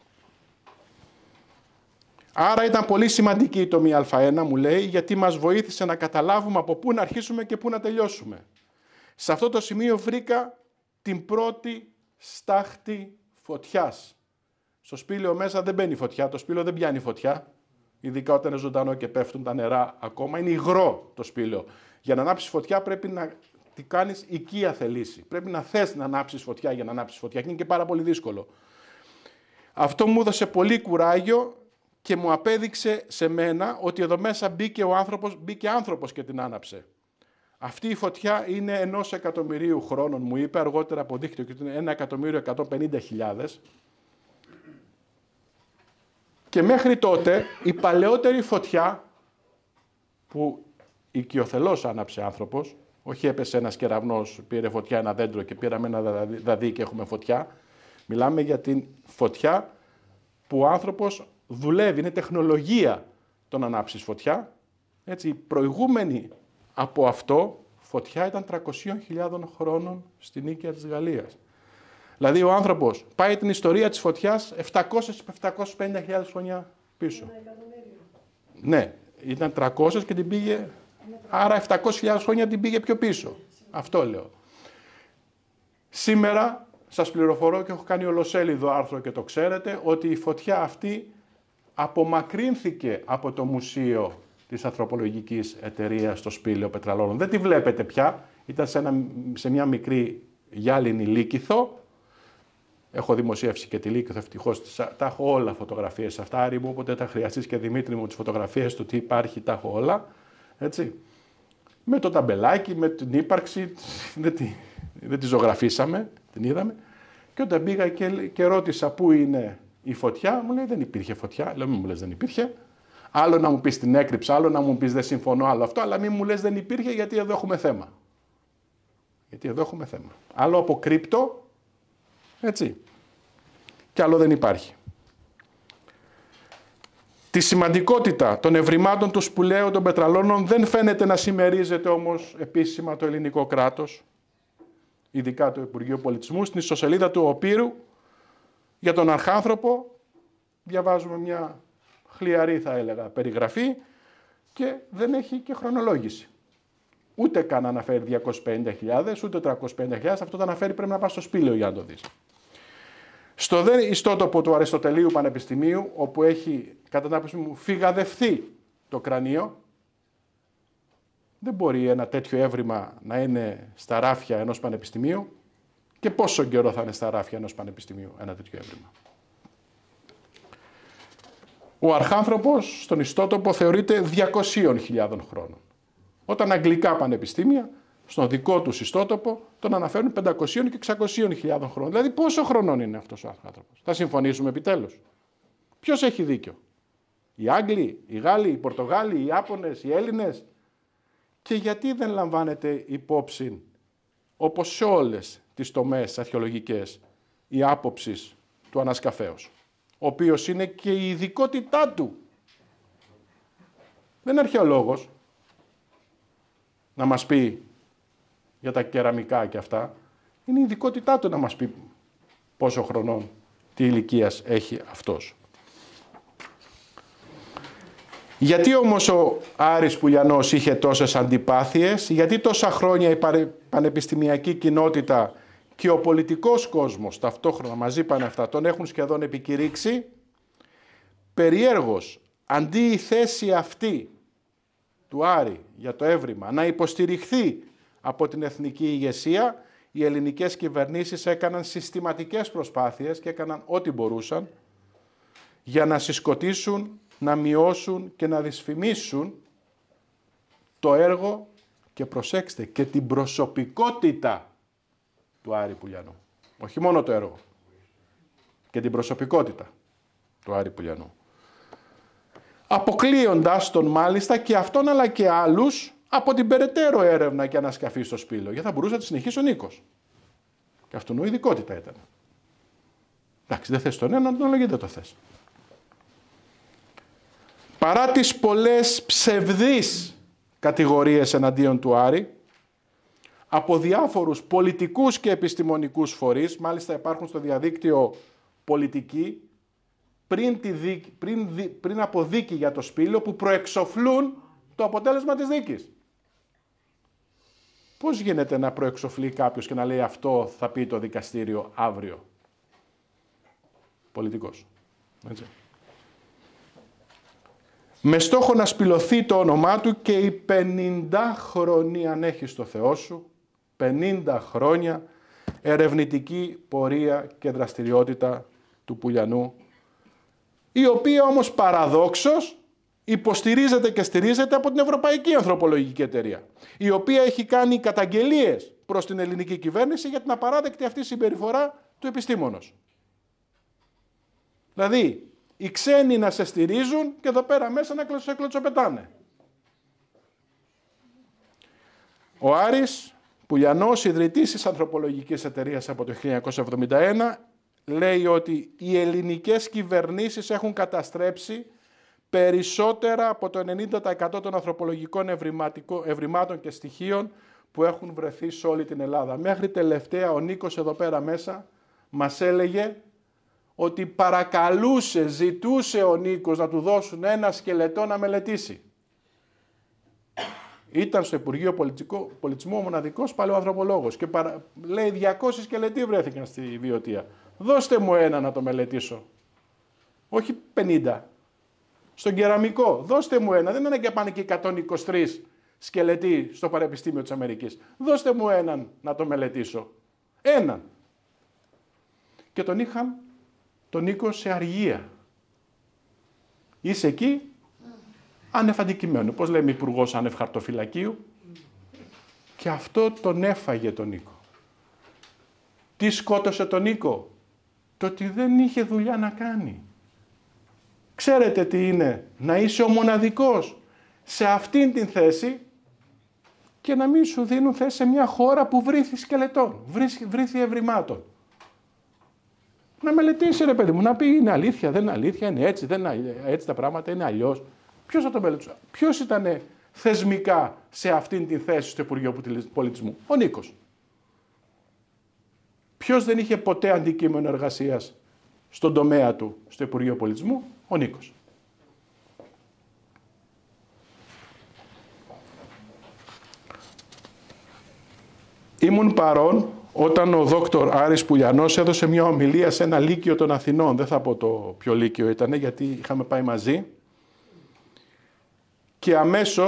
Άρα ήταν πολύ σημαντική η τομή Α1, μου λέει, γιατί μας βοήθησε να καταλάβουμε από πού να αρχίσουμε και πού να τελειώσουμε. Σε αυτό το σημείο βρήκα την πρώτη στάχτη φωτιάς. Στο Σπήλαιο μέσα δεν μπαίνει φωτιά, το Σπήλαιο δεν πιάνει φωτιά, ειδικά όταν είναι ζωντανό και πέφτουν τα νερά ακόμα, είναι υγρό το Σπήλαιο. Για να ανάψεις φωτιά πρέπει να τη κάνεις οικία θελήση. Πρέπει να θες να ανάψεις φωτιά για να ανάψεις φωτιά και είναι και πάρα πολύ δύσκολο. Αυτό μου έδωσε πολύ κουράγιο και μου απέδειξε σε μένα ότι εδώ μέσα μπήκε άνθρωπος και την άναψε. Αυτή η φωτιά είναι 1 εκατομμυρίου χρόνων, μου είπε, αργότερα αποδείχτηκε ότι είναι 1.150.000. Και μέχρι τότε η παλαιότερη φωτιά που οικειοθελώς άναψε άνθρωπος, όχι έπεσε ένας κεραυνός, πήρε φωτιά ένα δέντρο και πήραμε ένα δαδί και έχουμε φωτιά. Μιλάμε για την φωτιά που ο άνθρωπος δουλεύει, είναι τεχνολογία το να ανάψεις φωτιά. Έτσι, η προηγούμενη από αυτό φωτιά ήταν 300.000 χρόνων στην Νίκαια της Γαλλίας. Δηλαδή ο άνθρωπος πάει την ιστορία της φωτιάς 700-750.000 χρόνια πίσω. Ναι, ήταν 300 και την πήγε, άρα 700.000 χρόνια την πήγε πιο πίσω. Αυτό λέω. Σήμερα σας πληροφορώ και έχω κάνει ολοσέλιδο άρθρο και το ξέρετε, ότι η φωτιά αυτή απομακρύνθηκε από το μουσείο της Ανθρωπολογικής Εταιρείας στο Σπήλαιο Πετραλώνων. Δεν τη βλέπετε πια, ήταν σε μια μικρή γυάλινη λύκηθο. Έχω δημοσιεύσει και τη λύκηθο, ευτυχώς, τα έχω όλα φωτογραφίες σε αυτά, Άρη μου, όποτε τα χρειαστείς και Δημήτρη μου τις φωτογραφίες του τι υπάρχει, τα έχω όλα, έτσι. Με το ταμπελάκι, με την ύπαρξη, δεν τη ζωγραφίσαμε, την είδαμε. Και όταν πήγα και ρώτησα πού είναι η φωτιά, μου λέει δεν υπήρχε φωτιά. Λέω μην μου λες δεν υπήρχε. Άλλο να μου πεις την έκρυψα, άλλο να μου πεις δεν συμφωνώ, άλλο αυτό, αλλά μην μου λες δεν υπήρχε γιατί εδώ έχουμε θέμα. Γιατί εδώ έχουμε θέμα. Άλλο αποκρύπτω, έτσι, και άλλο δεν υπάρχει. Τη σημαντικότητα των ευρημάτων του Σπηλαίου των Πετραλώνων δεν φαίνεται να συμμερίζεται όμως επίσημα το ελληνικό κράτος, ειδικά το Υπουργείο Πολιτισμού, στην ιστοσελίδα του Οπήρου για τον αρχάνθρωπο. Διαβάζουμε μια χλιαρή, θα έλεγα, περιγραφή και δεν έχει και χρονολόγηση. Ούτε καν αναφέρει 250.000, ούτε 350.000, αυτό το αναφέρει, πρέπει να πας στο Σπήλαιο για να το δεις. Στο δε ιστότοπο του Αριστοτελείου Πανεπιστημίου, όπου έχει, κατά την άποψή μου, φυγαδευθεί το κρανίο, δεν μπορεί ένα τέτοιο έβριμα να είναι στα ράφια ενός πανεπιστημίου και πόσο καιρό θα είναι στα ράφια ενός πανεπιστημίου ένα τέτοιο έβριμα. Ο αρχάνθρωπος στον ιστότοπο θεωρείται 200.000 χρόνων. Όταν αγγλικά πανεπιστήμια, στον δικό του ιστότοπο, τον αναφέρουν 500 και 600.000 χρόνων. Δηλαδή πόσο χρονών είναι αυτός ο αρχάνθρωπος. Θα συμφωνήσουμε επιτέλους. Ποιος έχει δίκιο. Οι Άγγλοι, οι Γάλλοι, οι Πορτογάλοι, οι Ιάπωνες, οι Έλληνες. Και γιατί δεν λαμβάνεται υπόψη, όπως σε όλες τις τομές αρχαιολογικές, η άποψη του ανασκαφέως, ο οποίος είναι και η ειδικότητά του. Δεν είναι αρχαιολόγος να μας πει για τα κεραμικά και αυτά. Είναι η ειδικότητά του να μας πει πόσο χρονών τι ηλικίας έχει αυτός. Γιατί όμως ο Άρης Πουλιανός είχε τόσες αντιπάθειες, γιατί τόσα χρόνια η πανεπιστημιακή κοινότητα και ο πολιτικός κόσμος ταυτόχρονα μαζί πάνε αυτά, τον έχουν σχεδόν επικηρύξει. Περιέργως, αντί η θέση αυτή του Άρη για το έβριμα να υποστηριχθεί από την εθνική ηγεσία, οι ελληνικές κυβερνήσεις έκαναν συστηματικές προσπάθειες και έκαναν ό,τι μπορούσαν για να συσκοτήσουν, να μειώσουν και να δυσφημίσουν το έργο και, προσέξτε, και την προσωπικότητα του Άρη Πουλιανού. Όχι μόνο το έργο, και την προσωπικότητα του Άρη Πουλιανού. Αποκλείοντας τον μάλιστα και αυτόν αλλά και άλλους από την περαιτέρω έρευνα και ανασκαφή στο σπήλαιο. Γιατί θα μπορούσε να τη συνεχίσει ο Νίκος. Και αυτόν η ειδικότητα ήταν. Εντάξει, δεν θες τον έναν, τον άλλο γιατί δεν το θες. Παρά τις πολλές ψευδείς κατηγορίες εναντίον του Άρη, από διάφορους πολιτικούς και επιστημονικούς φορείς, μάλιστα υπάρχουν στο διαδίκτυο πολιτικοί, πριν από δίκη για το σπήλαιο, που προεξοφλούν το αποτέλεσμα της δίκης. Πώς γίνεται να προεξοφλεί κάποιος και να λέει αυτό θα πει το δικαστήριο αύριο? Πολιτικός. Έτσι. Με στόχο να σπηλωθεί το όνομά του και η 50χρονη, αν έχεις το Θεό σου, 50 χρόνια ερευνητική πορεία και δραστηριότητα του Πουλιανού, η οποία όμως παραδόξως υποστηρίζεται και στηρίζεται από την Ευρωπαϊκή Ανθρωπολογική Εταιρεία, η οποία έχει κάνει καταγγελίες προς την ελληνική κυβέρνηση για την απαράδεκτη αυτή συμπεριφορά του επιστήμονος. Δηλαδή, οι ξένοι να σε στηρίζουν και εδώ πέρα μέσα να σε κλωτσοπετάνε. Ο Άρης Πουλιανός, ιδρυτής της Ανθρωπολογικής Εταιρείας από το 1971, λέει ότι οι ελληνικές κυβερνήσεις έχουν καταστρέψει περισσότερα από το 90% των ανθρωπολογικών ευρημάτων και στοιχείων που έχουν βρεθεί σε όλη την Ελλάδα. Μέχρι τελευταία ο Νίκος εδώ πέρα μέσα μας έλεγε ότι παρακαλούσε, ζητούσε ο Νίκος να του δώσουν ένα σκελετό να μελετήσει. Ήταν στο Υπουργείο Πολιτισμού ο μοναδικός παλαιοανθρωπολόγος και λέει 200 σκελετοί βρέθηκαν στη Βιωτία. Δώστε μου ένα να το μελετήσω. Όχι 50. Στον κεραμικό. Δώστε μου ένα. Δεν είναι και πάνε και 123 σκελετοί στο Πανεπιστήμιο της Αμερικής. Δώστε μου έναν να το μελετήσω. Έναν. Και τον είχαν τον Νίκο σε αργία. Είσαι εκεί άνευ αντικειμένου. Πώς λέμε υπουργός άνευ χαρτοφυλακίου. Και αυτό τον έφαγε τον Νίκο. Τι σκότωσε τον Νίκο? Το ότι δεν είχε δουλειά να κάνει. Ξέρετε τι είναι να είσαι ο μοναδικός σε αυτήν την θέση και να μην σου δίνουν θέση σε μια χώρα που βρήθη σκελετών, βρήθη ευρημάτων. Να μελετήσει ρε παιδί μου, να πει είναι αλήθεια, δεν είναι αλήθεια, είναι έτσι, δεν είναι έτσι τα πράγματα, είναι αλλιώς. Ποιος θα το μελετήσει? Ποιος ήταν θεσμικά σε αυτήν την θέση στο Υπουργείο Πολιτισμού? Ο Νίκος. Ποιος δεν είχε ποτέ αντικείμενο εργασίας στον τομέα του στο Υπουργείο Πολιτισμού? Ο Νίκος. Ήμουν παρόν όταν ο δόκτωρ Άρης Πουλιανός έδωσε μια ομιλία σε ένα λύκειο των Αθηνών. Δεν θα πω το ποιο λύκειο ήταν, γιατί είχαμε πάει μαζί. Και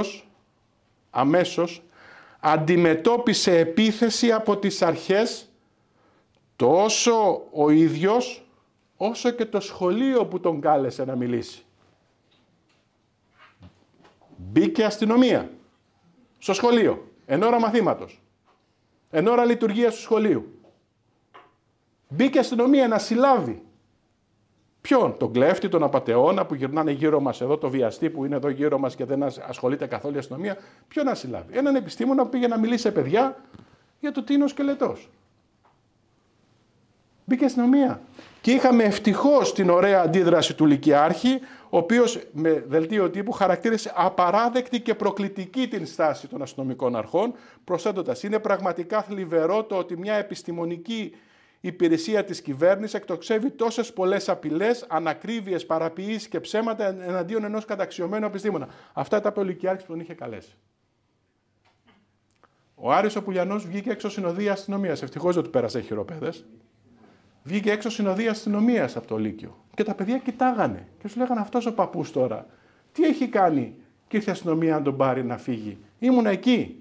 αμέσως αντιμετώπισε επίθεση από τις αρχές τόσο ο ίδιος όσο και το σχολείο που τον κάλεσε να μιλήσει. Μπήκε αστυνομία στο σχολείο, εν ώρα μαθήματος, εν ώρα λειτουργίας του σχολείου. Μπήκε αστυνομία να συλλάβει. Ποιον? Τον κλέφτη, τον απατεώνα που γυρνάνε γύρω μας εδώ, το βιαστή που είναι εδώ γύρω μας και δεν ασχολείται καθόλου η αστυνομία. Ποιον να συλλάβει? Έναν επιστήμονα που πήγε να μιλήσει σε παιδιά για το τι είναι ο σκελετός. Μπήκε αστυνομία. Και είχαμε ευτυχώς την ωραία αντίδραση του Λυκειάρχη, ο οποίος με δελτίο τύπου χαρακτήρισε απαράδεκτη και προκλητική την στάση των αστυνομικών αρχών, προσθέτοντας: είναι πραγματικά θλιβερό το ότι μια επιστημονική υπηρεσία της κυβέρνησης εκτοξεύει τόσες πολλές απειλές, ανακρίβειες, παραποιήσεις και ψέματα εναντίον ενός καταξιωμένου επιστήμονα. Αυτά τα είπε ο Λυκειάρχης που τον είχε καλέσει. Ο Άρης ο Πουλιανός βγήκε έξω συνοδεία αστυνομίας. Ευτυχώς δεν του πέρασε χειροπέδες. Βγήκε έξω συνοδεία αστυνομίας από το Λύκειο. Και τα παιδιά κοιτάγανε. Και σου λέγανε, αυτός ο παππούς τώρα, τι έχει κάνει? Και ήρθε η αστυνομία να τον πάρει να φύγει. Ήμουνα εκεί.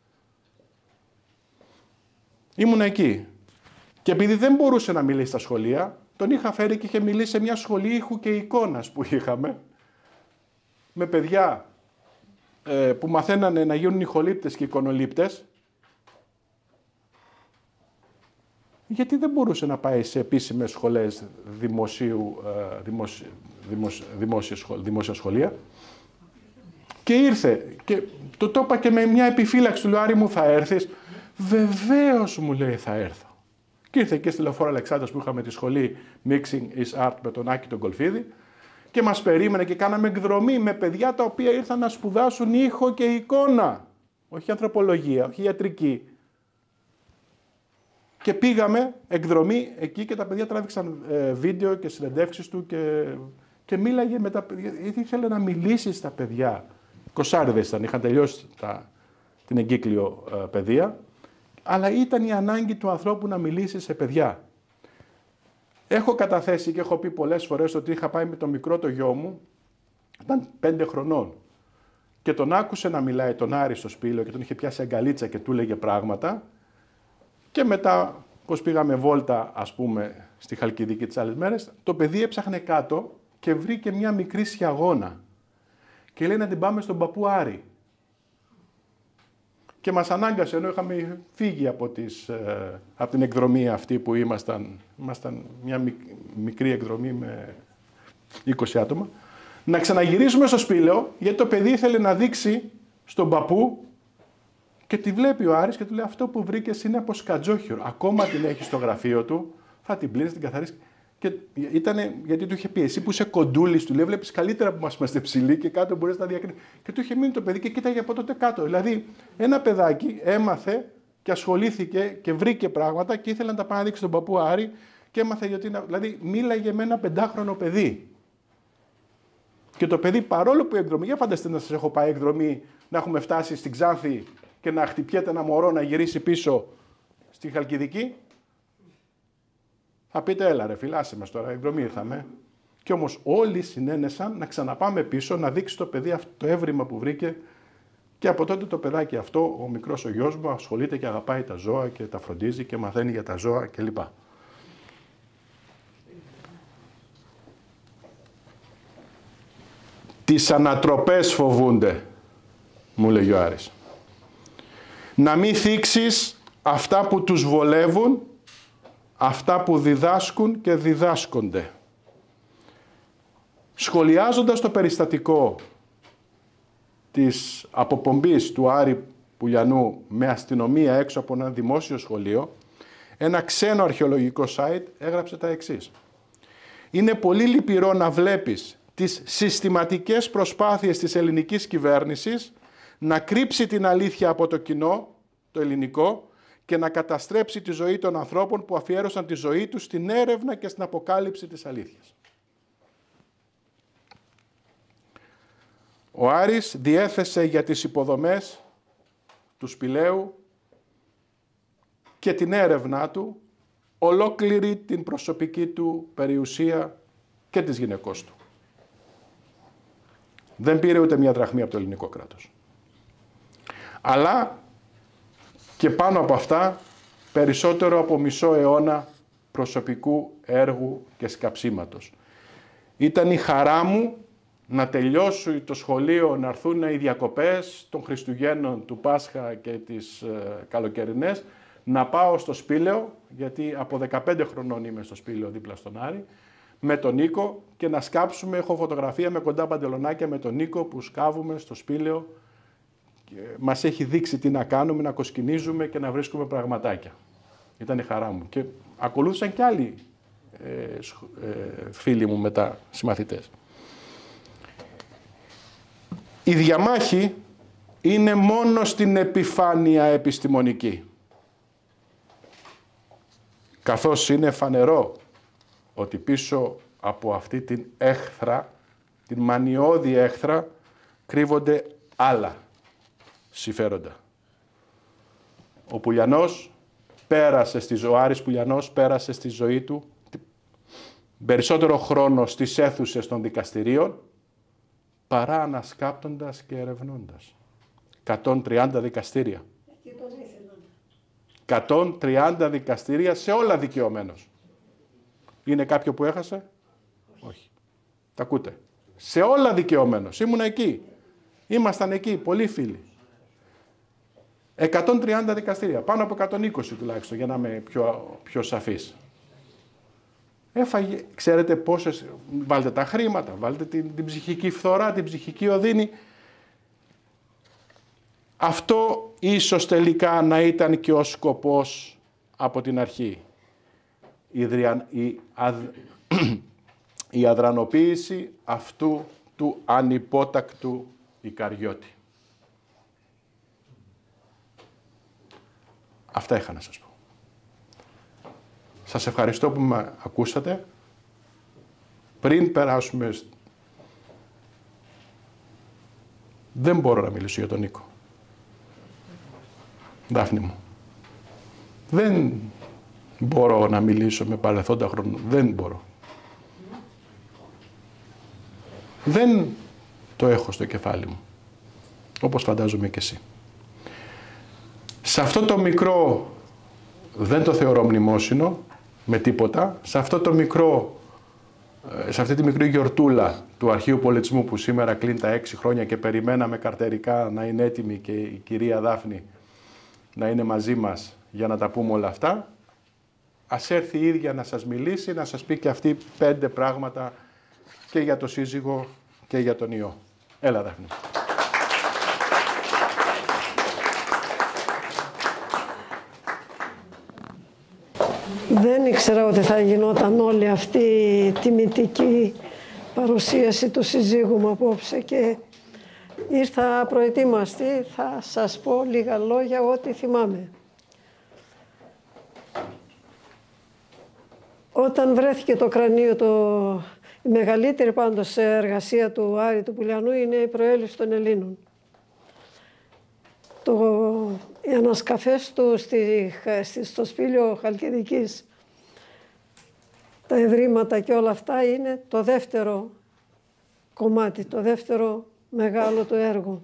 Ήμουνα εκεί. Και επειδή δεν μπορούσε να μιλήσει στα σχολεία, τον είχα φέρει και είχε μιλήσει σε μια σχολή ήχου και εικόνας που είχαμε. Με παιδιά που μαθαίνανε να γίνουν ηχολήπτες και εικονολήπτες. Γιατί δεν μπορούσε να πάει σε επίσημες σχολές δημόσια σχολεία. Και ήρθε. Και το είπα και με μια επιφύλαξη του Άρη μου, θα έρθεις? Βεβαίως, μου λέει, θα έρθω. Και ήρθε και στη Λεωφόρο Αλεξάνδρας που είχαμε τη σχολή Mixing is Art με τον Άκη τον Κολφίδη και μας περίμενε και κάναμε εκδρομή με παιδιά τα οποία ήρθαν να σπουδάσουν ήχο και εικόνα. Όχι ανθρωπολογία, όχι ιατρική. Και πήγαμε εκδρομή εκεί και τα παιδιά τράβηξαν βίντεο και συνεντεύξεις του και μίλαγε με τα παιδιά. Ήθελε να μιλήσει στα παιδιά. Κοσάριδες ήταν, είχαν τελειώσει την εγκύκλιο παιδεία. Αλλά ήταν η ανάγκη του ανθρώπου να μιλήσει σε παιδιά. Έχω καταθέσει και έχω πει πολλές φορές ότι είχα πάει με το μικρό το γιο μου, ήταν 5 χρονών, και τον άκουσε να μιλάει τον Άρη στο σπήλαιο και τον είχε πιάσει αγκαλίτσα και του έλεγε πράγματα. Και μετά, πώς πήγαμε βόλτα, ας πούμε, στη Χαλκιδική τις άλλες μέρες, το παιδί έψαχνε κάτω και βρήκε μια μικρή σιαγώνα. Και λέει να την πάμε στον παππού Άρη. Και μας ανάγκασε, ενώ είχαμε φύγει από την εκδρομή αυτή που ήμασταν μια μικρή εκδρομή με 20 άτομα, να ξαναγυρίσουμε στο σπήλαιο, γιατί το παιδί ήθελε να δείξει στον παππού και τη βλέπει ο Άρης και του λέει, αυτό που βρήκες είναι από σκατζόχυρο. Ακόμα την έχει στο γραφείο του, θα την πλύνεις, την καθαρίσεις. Και ήτανε, γιατί του είχε πει, εσύ που είσαι κοντούλης, του λέει, βλέπεις καλύτερα που μας είμαστε ψηλοί και κάτω μπορείς να διακρίνεις. Και του είχε μείνει το παιδί και κοίταγε από τότε κάτω. Δηλαδή, ένα παιδάκι έμαθε και ασχολήθηκε και βρήκε πράγματα και ήθελε να τα πάει να δείξει στον παππού Άρη και έμαθε γιατί. Δηλαδή, μίλαγε με ένα 5χρονο παιδί. Και το παιδί, παρόλο που η εκδρομή, για φανταστείτε να σας έχω πάει εκδρομή, να έχουμε φτάσει στην Ξάνθη και να χτυπιέται ένα μωρό να γυρίσει πίσω στη Χαλκιδική. Θα πείτε, έλα ρε φιλάσε μας τώρα, εκδρομή ήρθαμε. Και όμως όλοι συνένεσαν να ξαναπάμε πίσω, να δείξει το παιδί αυτό το έβριμα που βρήκε. Και από τότε το παιδάκι αυτό, ο μικρός ο γιος μου, ασχολείται και αγαπάει τα ζώα και τα φροντίζει και μαθαίνει για τα ζώα κλπ. Τις ανατροπές φοβούνται, μου λέει ο Άρης. Να μην θίξεις αυτά που τους βολεύουν, αυτά που διδάσκουν και διδάσκονται. Σχολιάζοντας το περιστατικό της αποπομπής του Άρη Πουλιανού με αστυνομία έξω από ένα δημόσιο σχολείο, ένα ξένο αρχαιολογικό site έγραψε τα εξής. Είναι πολύ λυπηρό να βλέπεις τις συστηματικές προσπάθειες της ελληνικής κυβέρνησης να κρύψει την αλήθεια από το κοινό, το ελληνικό, και να καταστρέψει τη ζωή των ανθρώπων που αφιέρωσαν τη ζωή τους στην έρευνα και στην αποκάλυψη της αλήθειας. Ο Άρης διέθεσε για τις υποδομές του σπηλαίου και την έρευνά του ολόκληρη την προσωπική του περιουσία και της γυναικός του. Δεν πήρε ούτε μια δραχμή από το ελληνικό κράτος. Αλλά και πάνω από αυτά, περισσότερο από μισό αιώνα προσωπικού έργου και σκαψίματος. Ήταν η χαρά μου να τελειώσει το σχολείο, να έρθουν οι διακοπές των Χριστουγέννων, του Πάσχα και τις καλοκαιρινές, να πάω στο σπήλαιο, γιατί από 15 χρονών είμαι στο σπήλαιο δίπλα στον Άρη, με τον Νίκο και να σκάψουμε, έχω φωτογραφία με κοντά παντελονάκια με τον Νίκο που σκάβουμε στο σπήλαιο. Μας έχει δείξει τι να κάνουμε, να κοσκινίζουμε και να βρίσκουμε πραγματάκια. Ήταν η χαρά μου. Και ακολούθησαν και άλλοι φίλοι μου μετά, συμμαθητές. Η διαμάχη είναι μόνο στην επιφάνεια επιστημονική. καθώς είναι φανερό ότι πίσω από αυτή την έχθρα, την μανιώδη έχθρα, κρύβονται άλλα συμφέροντα. Ο Πουλιανός πέρασε στη ζωή, ο Άρης Πουλιανός πέρασε στη ζωή του περισσότερο χρόνο στις αίθουσες των δικαστηρίων παρά ανασκάπτοντας και ερευνώντας. 130 δικαστήρια. 130 δικαστήρια σε όλα δικαιωμένος. Είναι κάποιο που έχασε? Όχι. Τα ακούτε. Σε όλα δικαιωμένος. Ήμουν εκεί. Ήμασταν εκεί, πολλοί φίλοι. 130 δικαστήρια, πάνω από 120 τουλάχιστον, για να είμαι πιο σαφής. Έφαγε, ξέρετε πόσες, βάλτε τα χρήματα, βάλτε την ψυχική φθορά, την ψυχική οδύνη. Αυτό ίσως τελικά να ήταν και ο σκοπός από την αρχή. Η αδρανοποίηση αυτού του ανυπότακτου Ικαριώτη. Αυτά είχα να σας πω. Σας ευχαριστώ που με ακούσατε. Πριν περάσουμε... Δεν μπορώ να μιλήσω για τον Νίκο. Δάφνη μου. Δεν μπορώ να μιλήσω με παρελθόντα χρόνο. Δεν μπορώ. Δεν το έχω στο κεφάλι μου. Όπως φαντάζομαι και εσύ. Σε αυτό το μικρό, δεν το θεωρώ μνημόσυνο, με τίποτα. Σε αυτό το μικρό, σε αυτή τη μικρή γιορτούλα του Αρχείου Πολιτισμού που σήμερα κλείνει τα 6 χρόνια και περιμέναμε καρτερικά να είναι έτοιμη και η κυρία Δάφνη να είναι μαζί μας για να τα πούμε όλα αυτά, ας έρθει η ίδια να σας μιλήσει, να σας πει και αυτή 5 πράγματα και για το σύζυγο και για τον ιό. Έλα, Δάφνη. Δεν ήξερα ότι θα γινόταν όλη αυτή η τιμητική παρουσίαση του συζύγου μου απόψε και ήρθα προετοίμαστη, θα σας πω λίγα λόγια ό,τι θυμάμαι. Όταν βρέθηκε το κρανίο, η μεγαλύτερη πάντως εργασία του Άρη του Πουλιανού είναι η προέλευση των Ελλήνων. Οι ανασκαφές του στο σπήλαιο Χαλκιδικής, τα ευρήματα και όλα αυτά είναι το δεύτερο κομμάτι, το δεύτερο μεγάλο του έργο.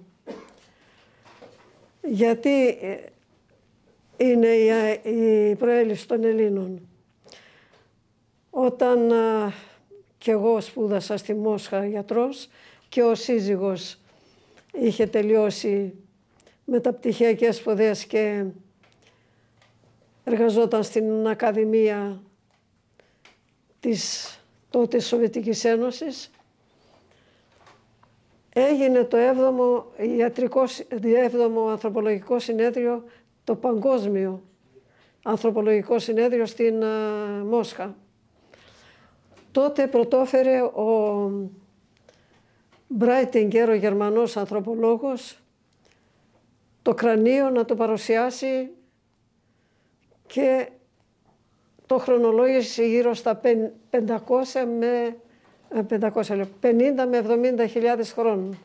Γιατί είναι η προέλευση των Ελλήνων. Όταν κι εγώ σπούδασα στη Μόσχα γιατρός και ο σύζυγος είχε τελειώσει μεταπτυχιακές σπουδές και εργαζόταν στην Ακαδημία της τότε Σοβιετικής Ένωσης, έγινε το 7ο Ανθρωπολογικό Συνέδριο, το Παγκόσμιο Ανθρωπολογικό Συνέδριο στην Μόσχα. Τότε πρωτόφερε ο Μπράιτιγκερ, ο Γερμανός ανθρωπολόγος, το κρανίο να το παρουσιάσει και το χρονολόγησε γύρω στα 50 με 70.000 χρόνων.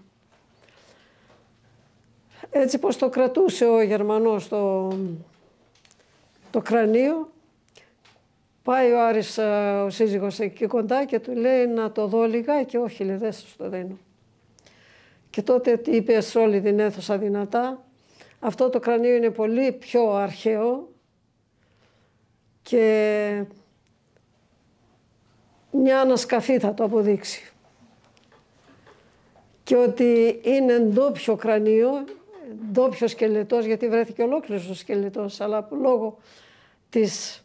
Έτσι πως το κρατούσε ο Γερμανός το κρανίο, πάει ο Άρης, ο σύζυγος εκεί κοντά και του λέει να το δω λιγάκι, όχι λέει δεν σου το δίνω. Και τότε είπε σε όλη την αίθουσα δυνατά, αυτό το κρανίο είναι πολύ πιο αρχαίο και μια ανασκαφή θα το αποδείξει. Και ότι είναι ντόπιο κρανίο, ντόπιο σκελετός, γιατί βρέθηκε ολόκληρος ο σκελετός, αλλά λόγω της...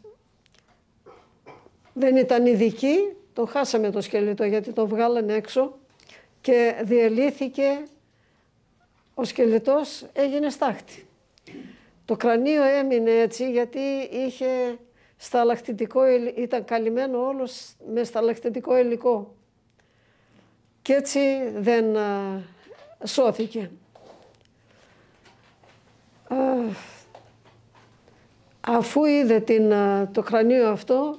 δεν ήταν ειδική, το χάσαμε το σκελετό γιατί το βγάλανε έξω και διελύθηκε, ο σκελετός έγινε στάχτη. Το κρανίο έμεινε έτσι γιατί είχε ήταν καλυμμένο όλο με σταλακτητικό υλικό και έτσι δεν σώθηκε. Αφού είδε το κρανίο αυτό,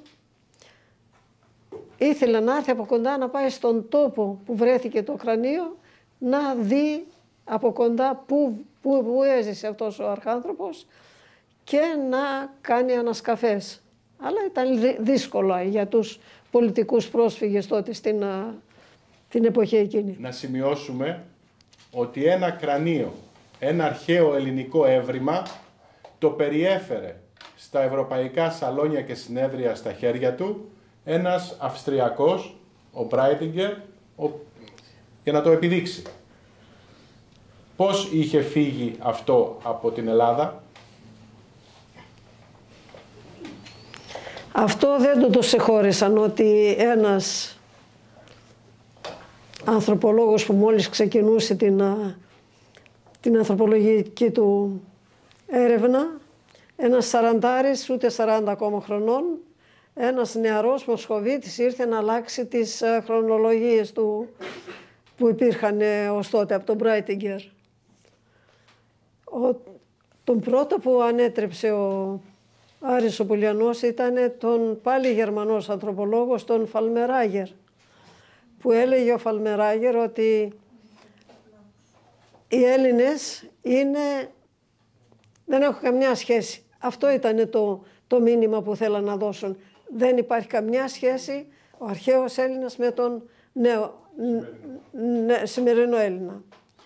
ήθελε να έρθει από κοντά, να πάει στον τόπο που βρέθηκε το κρανίο, να δει από κοντά πού έζησε αυτός ο αρχάνθρωπος και να κάνει ανασκαφές. Αλλά ήταν δύσκολο για τους πολιτικούς πρόσφυγες τότε την εποχή εκείνη. Να σημειώσουμε ότι ένα κρανίο, ένα αρχαίο ελληνικό έβριμα, το περιέφερε στα ευρωπαϊκά σαλόνια και συνέδρια στα χέρια του ένας Αυστριακός, ο Μπράιτιγκερ, για να το επιδείξει. Πώς είχε φύγει αυτό από την Ελλάδα? Αυτό δεν το συγχώρεσαν, ότι ένας ανθρωπολόγος που μόλις ξεκινούσε την ανθρωπολογική του έρευνα, ένας 40άρης, ούτε 40 ακόμα χρονών, ένας νεαρός Μοσχοβίτης ήρθε να αλλάξει τις χρονολογίες του που υπήρχαν ως τότε από τον Μπράιτιγκερ. Τον πρώτο που ανέτρεψε ο Άρης ο Πουλιανός ήταν τον πάλι Γερμανός ανθρωπολόγος, τον Φαλμεράγερ, που έλεγε ο Φαλμεράγερ ότι οι Έλληνες δεν έχουν καμιά σχέση. Αυτό ήταν το μήνυμα που θέλαν να δώσουν. Δεν υπάρχει καμιά σχέση ο αρχαίος Έλληνας με τον σημερινό Έλληνα.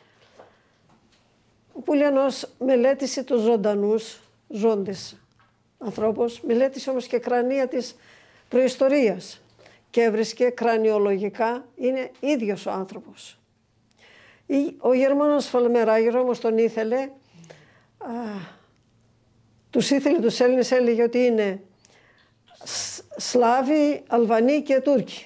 Ο Πουλιανός μελέτησε τους ζωντανούς ζώντες ανθρώπους, μελέτησε όμως και κρανία της προϊστορίας και έβρισκε κρανιολογικά είναι ίδιος ο άνθρωπος. Ο Γερμανός Φαλμεράγερ όμως τον ήθελε, τους Έλληνες, έλεγε ότι είναι Σλάβοι, Αλβανοί και Τούρκοι.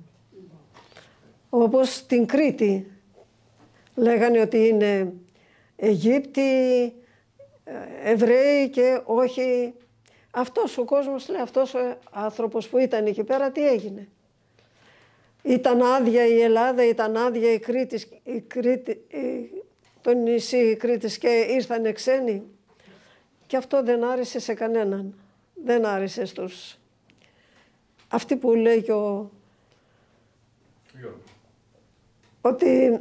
Όπως την Κρήτη λέγανε ότι είναι Αιγύπτιοι, Εβραίοι και όχι. Αυτός ο κόσμος, λέει, αυτός ο άνθρωπος που ήταν εκεί πέρα, τι έγινε? Ήταν άδεια η Ελλάδα, ήταν άδεια το νησί Κρήτης και ήρθανε ξένοι. Και αυτό δεν άρεσε σε κανέναν. Δεν άρεσε στους. Αυτή που λέει και ότι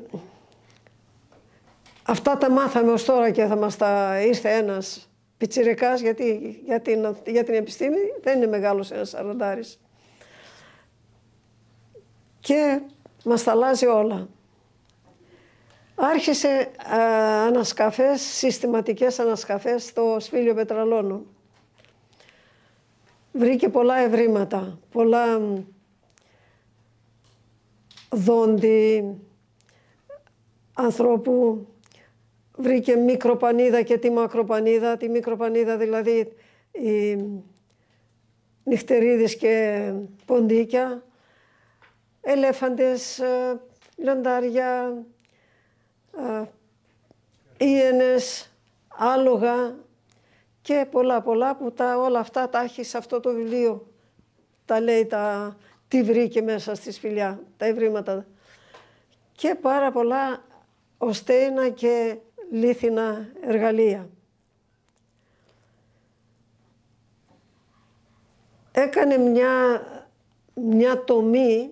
αυτά τα μάθαμε ως τώρα και θα μας τα ήρθε ένας πιτσιρικάς, γιατί για την επιστήμη δεν είναι μεγάλος ένας 40άρης. Και μας τα αλλάζει όλα. Άρχισε ανασκαφές, συστηματικές ανασκαφές στο Σπήλιο Πετραλώνων. Βρήκε πολλά ευρήματα, πολλά δόντι ανθρώπου. Βρήκε μικροπανίδα και τη μακροπανίδα. Τη μικροπανίδα δηλαδή οι νυχτερίδες και ποντίκια, ελέφαντες, λιοντάρια, ίενες, άλογα και πολλά που όλα αυτά τα έχει σε αυτό το βιβλίο. Τα λέει, τι βρήκε μέσα στη σπηλιά, τα ευρήματα. Και πάρα πολλά οστέινα και λίθινα εργαλεία. Έκανε μια τομή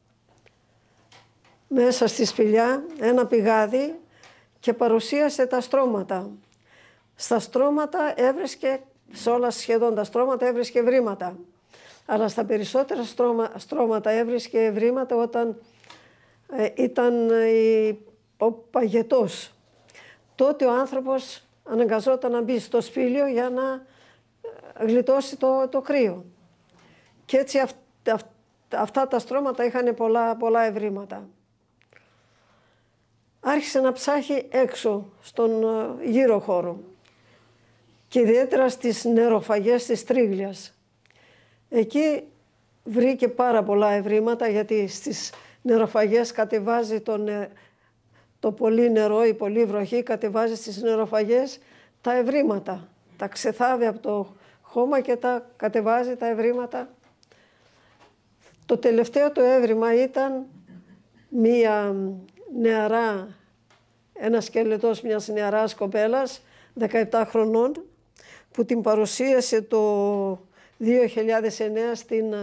μέσα στη σπηλιά, ένα πηγάδι, και παρουσίασε τα στρώματα. Στα στρώματα έβρισκε, σε όλα σχεδόν τα στρώματα έβρισκε ευρήματα. Αλλά στα περισσότερα στρώματα έβρισκε ευρήματα όταν ήταν ο παγετός. Τότε ο άνθρωπος αναγκαζόταν να μπει στο σπήλιο για να γλιτώσει το κρύο. Και έτσι αυτά τα στρώματα είχαν πολλά ευρήματα. Άρχισε να ψάχει έξω στον γύρο χώρο και ιδιαίτερα στις νεροφαγές της Τρίγλιας. Εκεί βρήκε πάρα πολλά ευρήματα, γιατί στις νεροφαγές κατεβάζει το πολύ νερό, η πολύ βροχή κατεβάζει στις νεροφαγές τα ευρήματα. Τα ξεθάβει από το χώμα και τα κατεβάζει τα ευρήματα. Το τελευταίο το έβριμα ήταν ένα σκελετός μιας νεαράς κοπέλας, 17 χρονών, που την παρουσίασε το 2009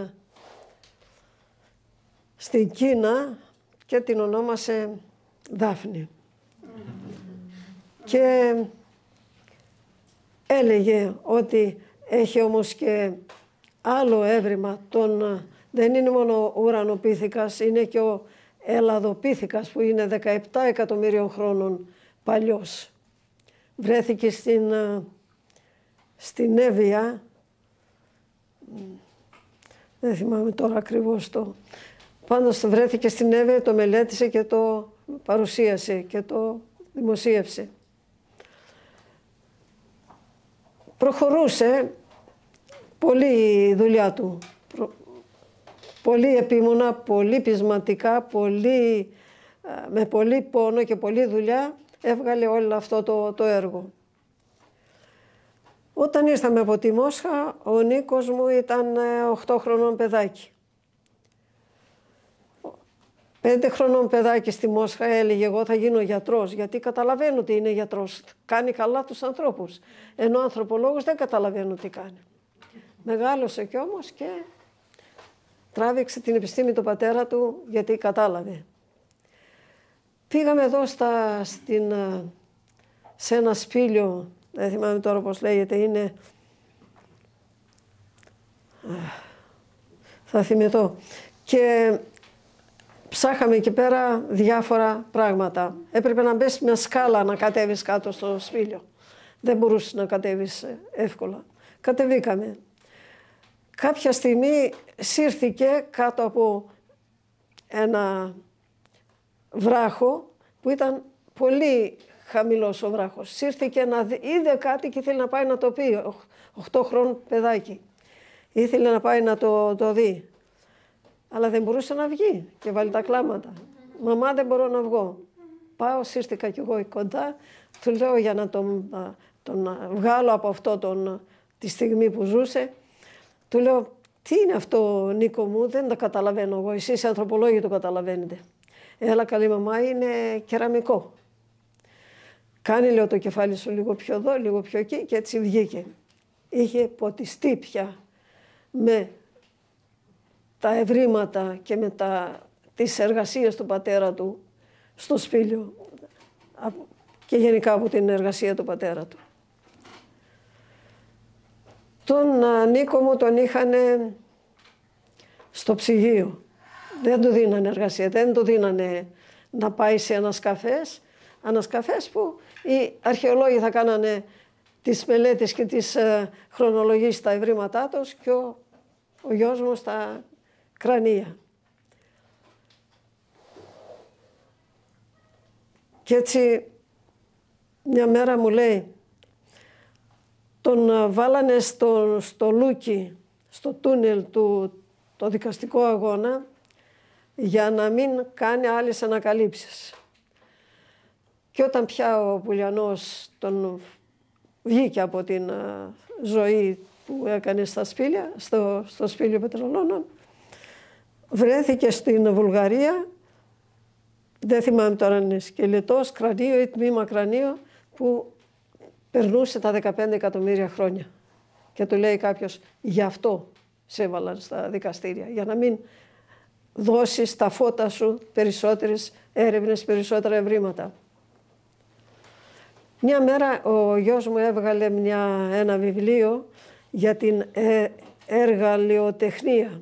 στην Κίνα και την ονόμασε Δάφνη. Και έλεγε ότι έχει όμως και άλλο έβριμα. Δεν είναι μόνο ουρανοπίθηκας, είναι και ο Ελλαδοπίθηκας που είναι 17 εκατομμύριων χρόνων παλιός. Βρέθηκε στην Εύβοια, δεν θυμάμαι τώρα ακριβώς πάντως βρέθηκε στην Εύβοια, το μελέτησε και το παρουσίασε και το δημοσίευσε. Προχωρούσε πολύ η δουλειά του, πολύ επίμονα, πολύ πεισματικά, με πολύ πόνο και πολύ δουλειά έβγαλε όλο αυτό το έργο. Όταν ήρθαμε από τη Μόσχα, ο Νίκος μου ήταν 8 χρονών παιδάκι. 5 χρονών παιδάκι στη Μόσχα έλεγε εγώ θα γίνω γιατρός, γιατί καταλαβαίνω ότι είναι γιατρός, κάνει καλά τους ανθρώπους. Ενώ ο ανθρωπολόγος δεν καταλαβαίνω τι κάνει. Μεγάλωσε κι όμως και τράβηξε την επιστήμη του πατέρα του γιατί κατάλαβε. Πήγαμε εδώ σε ένα σπήλιο, δεν θυμάμαι τώρα πώς λέγεται, είναι... Θα θυμηθώ. Και ψάχαμε εκεί πέρα διάφορα πράγματα. Έπρεπε να μπεις μια σκάλα να κατέβεις κάτω στο σπήλιο. Δεν μπορούσες να κατέβεις εύκολα. Κατεβήκαμε. Κάποια στιγμή σύρθηκε κάτω από ένα βράχο που ήταν πολύ χαμηλός ο βράχος. Σύρθηκε είδε κάτι και ήθελε να πάει να το πει. 8 χρόνων παιδάκι. Ήθελε να πάει να το δει. Αλλά δεν μπορούσε να βγει και βάλει τα κλάματα. Μαμά, δεν μπορώ να βγω. Πάω, σύρθηκα κι εγώ κοντά. Του λέω για να τον βγάλω από τη στιγμή που ζούσε. Του λέω, τι είναι αυτό Νίκο μου, δεν τα καταλαβαίνω εγώ. Εσείς οι ανθρωπολόγοι το καταλαβαίνετε. Έλα καλή μαμά, είναι κεραμικό. Κάνει, λέω, το κεφάλι σου λίγο πιο εδώ, λίγο πιο εκεί και έτσι βγήκε. Είχε ποτιστεί πια με τα ευρήματα και με τις εργασίες του πατέρα του στο σπήλιο και γενικά από την εργασία του πατέρα του. Τον Νίκο μου τον είχανε στο ψυγείο. Δεν του δίνανε εργασία, δεν του δίνανε να πάει σε ανασκαφές που οι αρχαιολόγοι θα κάνανε τις μελέτες και τις χρονολογίες στα ευρήματά τους και ο γιος μου στα κρανία. Και έτσι μια μέρα μου λέει, τον βάλανε στο Λούκι, στο τούνελ το δικαστικό αγώνα, για να μην κάνει άλλες ανακαλύψεις. Και όταν πια ο Πουλιανός τον βγήκε από την ζωή που έκανε στα σπήλια, στο σπήλιο πετρελώνων, βρέθηκε στην Βουλγαρία, δεν θυμάμαι τώρα αν είναι σκελετός, κρανίο ή τμήμα κρανίο, που περνούσε τα 15 εκατομμύρια χρόνια. Και του λέει κάποιος, γι' αυτό σε έβαλαν στα δικαστήρια, για να μην δώσεις στα φώτα σου περισσότερες έρευνες, περισσότερα ευρήματα. Μια μέρα ο γιος μου έβγαλε ένα βιβλίο για την εργαλειοτεχνία.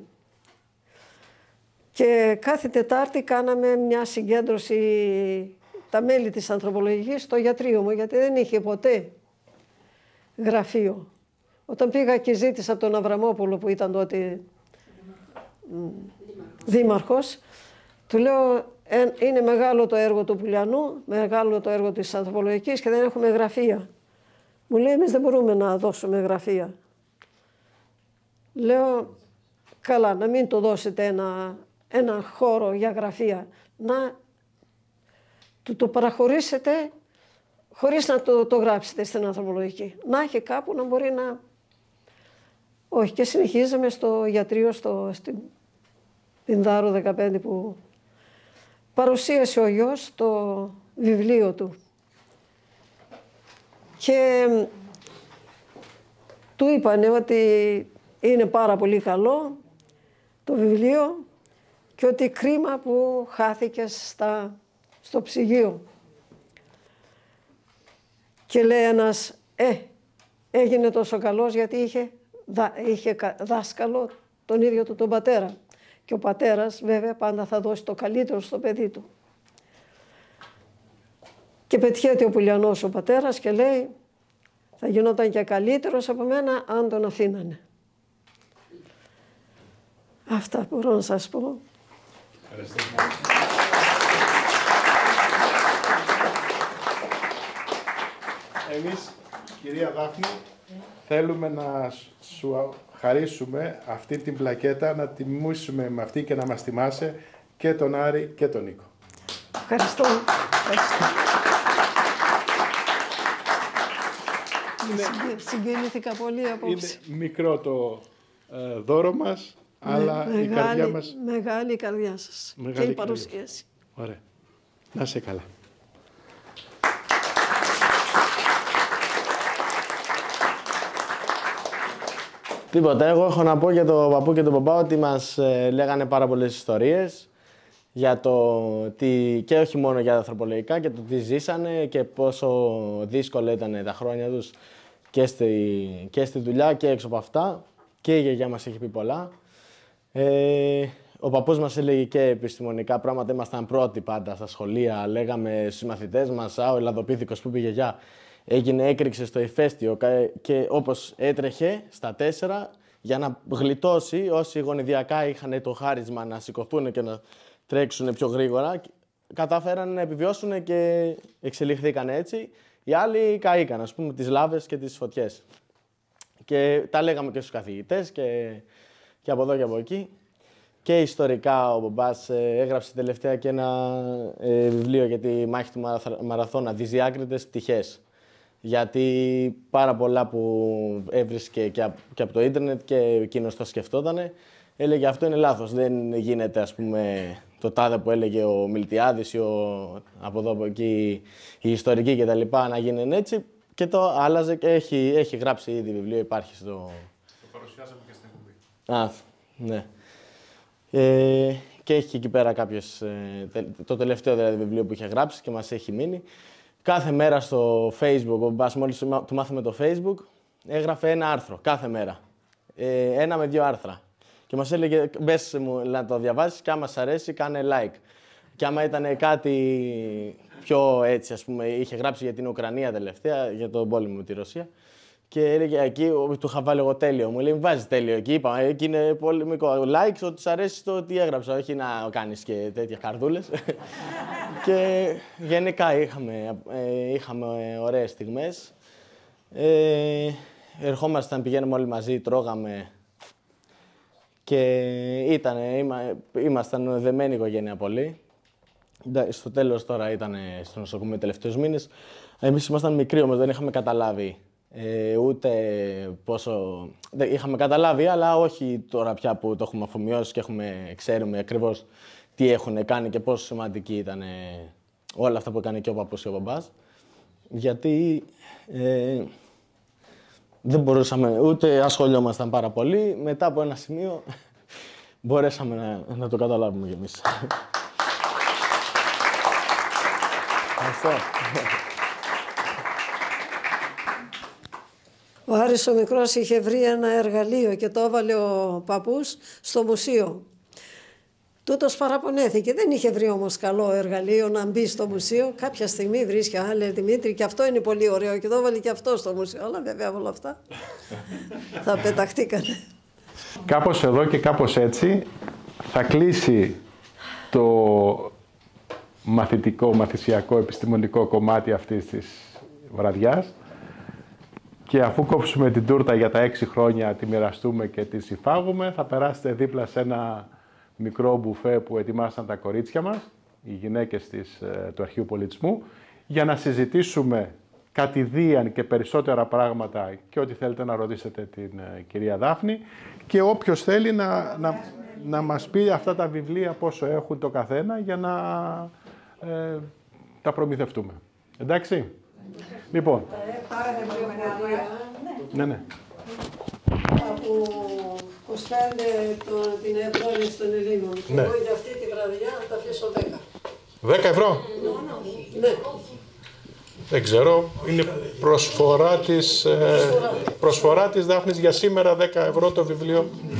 Και κάθε Τετάρτη κάναμε μια συγκέντρωση, τα μέλη της ανθρωπολογικής, στο γιατρείο μου, γιατί δεν είχε ποτέ γραφείο. Όταν πήγα και ζήτησα από τον Αβραμόπουλο, που ήταν τότε δήμαρχος, του λέω, είναι μεγάλο το έργο του Πουλιανού, μεγάλο το έργο της ανθρωπολογικής και δεν έχουμε γραφεία. Μου λέει, εμείς δεν μπορούμε να δώσουμε γραφεία. Λέω, καλά, να μην το δώσετε ένα χώρο για γραφεία, να το παραχωρήσετε χωρίς να το γράψετε στην ανθρωπολογική. Να έχει κάπου να μπορεί να... Όχι, και συνεχίζαμε στο γιατρείο, στην Πινδάρου 15, που παρουσίασε ο γιος το βιβλίο του. Και του είπανε ότι είναι πάρα πολύ καλό το βιβλίο και ότι κρίμα που χάθηκε στο ψυγείο. Και λέει ένας, έγινε τόσο καλός γιατί είχε δάσκαλο τον ίδιο του τον πατέρα. Και ο πατέρας βέβαια πάντα θα δώσει το καλύτερο στο παιδί του. Και πετιέται ο Πουλιανός ο πατέρας και λέει, θα γινόταν και καλύτερος από μένα αν τον αφήνανε. Αυτά μπορώ να σας πω. Εμείς, κυρία Δάφνη, θέλουμε να σου χαρίσουμε αυτή την πλακέτα, να τιμήσουμε με αυτή και να μας τιμάσαι και τον Άρη και τον Νίκο. Ευχαριστώ. Συγκινήθηκα πολύ απόψε. Είναι μικρό το δώρο μας, αλλά η καρδιά μας... Μεγάλη η καρδιά σας και η παρουσίαση. Ωραία. Να είσαι καλά. Τίποτα. Εγώ έχω να πω για τον παππού και τον μπαμπά ότι μας λέγανε πάρα πολλές ιστορίες για το τι, και όχι μόνο για τα ανθρωπολογικά, και το τι ζήσανε και πόσο δύσκολα ήταν τα χρόνια τους και στη δουλειά και έξω από αυτά. Και η γιαγιά μας έχει πει πολλά. Ο παππούς μας έλεγε και επιστημονικά πράγματα, ήμασταν πρώτοι πάντα στα σχολεία. Λέγαμε στους μαθητές μας, ο Ελλαδοπίθηκος που είπε η γιαγιά, έκρηξε στο ηφαίστειο και όπως έτρεχε στα 4 για να γλιτώσει όσοι γονιδιακά είχαν το χάρισμα να σηκωθούν και να τρέξουν πιο γρήγορα, κατάφεραν να επιβιώσουν και εξελιχθήκαν έτσι. Οι άλλοι καήκαν, ας πούμε, τις λάβες και τις φωτιές. Και τα λέγαμε και στους καθηγητές και από εδώ και από εκεί. Και ιστορικά ο μπαμπάς έγραψε τελευταία και ένα βιβλίο για τη μάχη του Μαραθώνα, δυσδιάκριτες πτυχές. Γιατί πάρα πολλά που έβρισκε και από το ίντερνετ και εκείνος το σκεφτότανε, έλεγε αυτό είναι λάθος. Δεν γίνεται, ας πούμε, το τάδε που έλεγε ο Μιλτιάδης ή από εδώ από εκεί οι ιστορικοί κτλ. Να γίνουν έτσι, και το άλλαζε και έχει γράψει ήδη βιβλίο, υπάρχει στο... Το παρουσιάσαμε και στην εκπομπή. Α, ναι. Και έχει εκεί πέρα κάποιες, το τελευταίο δηλαδή βιβλίο που είχε γράψει και μας έχει μείνει. Κάθε μέρα στο Facebook, ο μπαμπάς μόλις του μάθαμε το Facebook, έγραφε ένα άρθρο κάθε μέρα. 1 με 2 άρθρα. Και μας έλεγε, μπες μου να το διαβάσεις και άμα σ' αρέσει κάνε like. Και άμα ήταν κάτι πιο έτσι, ας πούμε, είχε γράψει για την Ουκρανία τελευταία, για τον πόλεμο με τη Ρωσία. Και έλεγε εκεί, του είχα βάλει εγώ τέλειο. Μου λέει, βάζει τέλειο εκεί. Είπα, εκεί είναι πολεμικό. Like, ότι σ' αρέσει το τι έγραψα, όχι να κάνεις και τέτοια καρδούλες. Και γενικά είχαμε ωραίες στιγμές. Ερχόμασταν, πηγαίνουμε όλοι μαζί, τρώγαμε. Και ήμασταν δεμένη οικογένεια πολύ. Στο τέλος τώρα ήταν στο νοσοκομείο τελευταίους μήνες. Εμείς ήμασταν μικροί όμως, δεν είχαμε καταλάβει ούτε πόσο... Είχαμε καταλάβει, αλλά όχι τώρα πια που το έχουμε αφομοιώσει και ξέρουμε ακριβώς τι έχουν κάνει και πόσο σημαντική ήταν όλα αυτά που έκανε και ο παππούς και ο μπαμπάς. Γιατί δεν μπορούσαμε, ούτε ασχολιόμασταν πάρα πολύ. Μετά από ένα σημείο μπορέσαμε να το καταλάβουμε κι εμείς. Ευχαριστώ. Ο Άρης ο μικρός είχε βρει ένα εργαλείο και το έβαλε ο παππούς στο μουσείο. Τούτος παραπονέθηκε. Δεν είχε βρει όμως καλό εργαλείο να μπει στο μουσείο. Κάποια στιγμή βρίσκει, λέει Δημήτρη, και αυτό είναι πολύ ωραίο και το έβαλε και αυτό στο μουσείο. Αλλά βέβαια όλα αυτά θα πεταχτήκανε. Κάπως εδώ και κάπως έτσι θα κλείσει το μαθησιακό, επιστημονικό κομμάτι αυτής της βραδιάς. Και αφού κόψουμε την τούρτα για τα 6 χρόνια, τη μοιραστούμε και τη συφάγουμε, θα περάσετε δίπλα σε ένα μικρό μπουφέ που ετοιμάσαν τα κορίτσια μας, οι γυναίκες του Αρχείου Πολιτισμού, για να συζητήσουμε κατηδίαν και περισσότερα πράγματα και ό,τι θέλετε να ρωτήσετε την κυρία Δάφνη, και όποιος θέλει να μας πει αυτά τα βιβλία πόσο έχουν το καθένα για να τα προμηθευτούμε. Εντάξει? Λοιπόν. Ναι, ναι. του 25 την εμπόρευση των Ελλήνων. Και Ναι. εγώ για αυτή τη βραδιά θα τα αφήσω 10. 10 ευρώ. Ναι. Δεν ξέρω. Είναι προσφορά της Δάφνης για σήμερα 10 ευρώ το βιβλίο.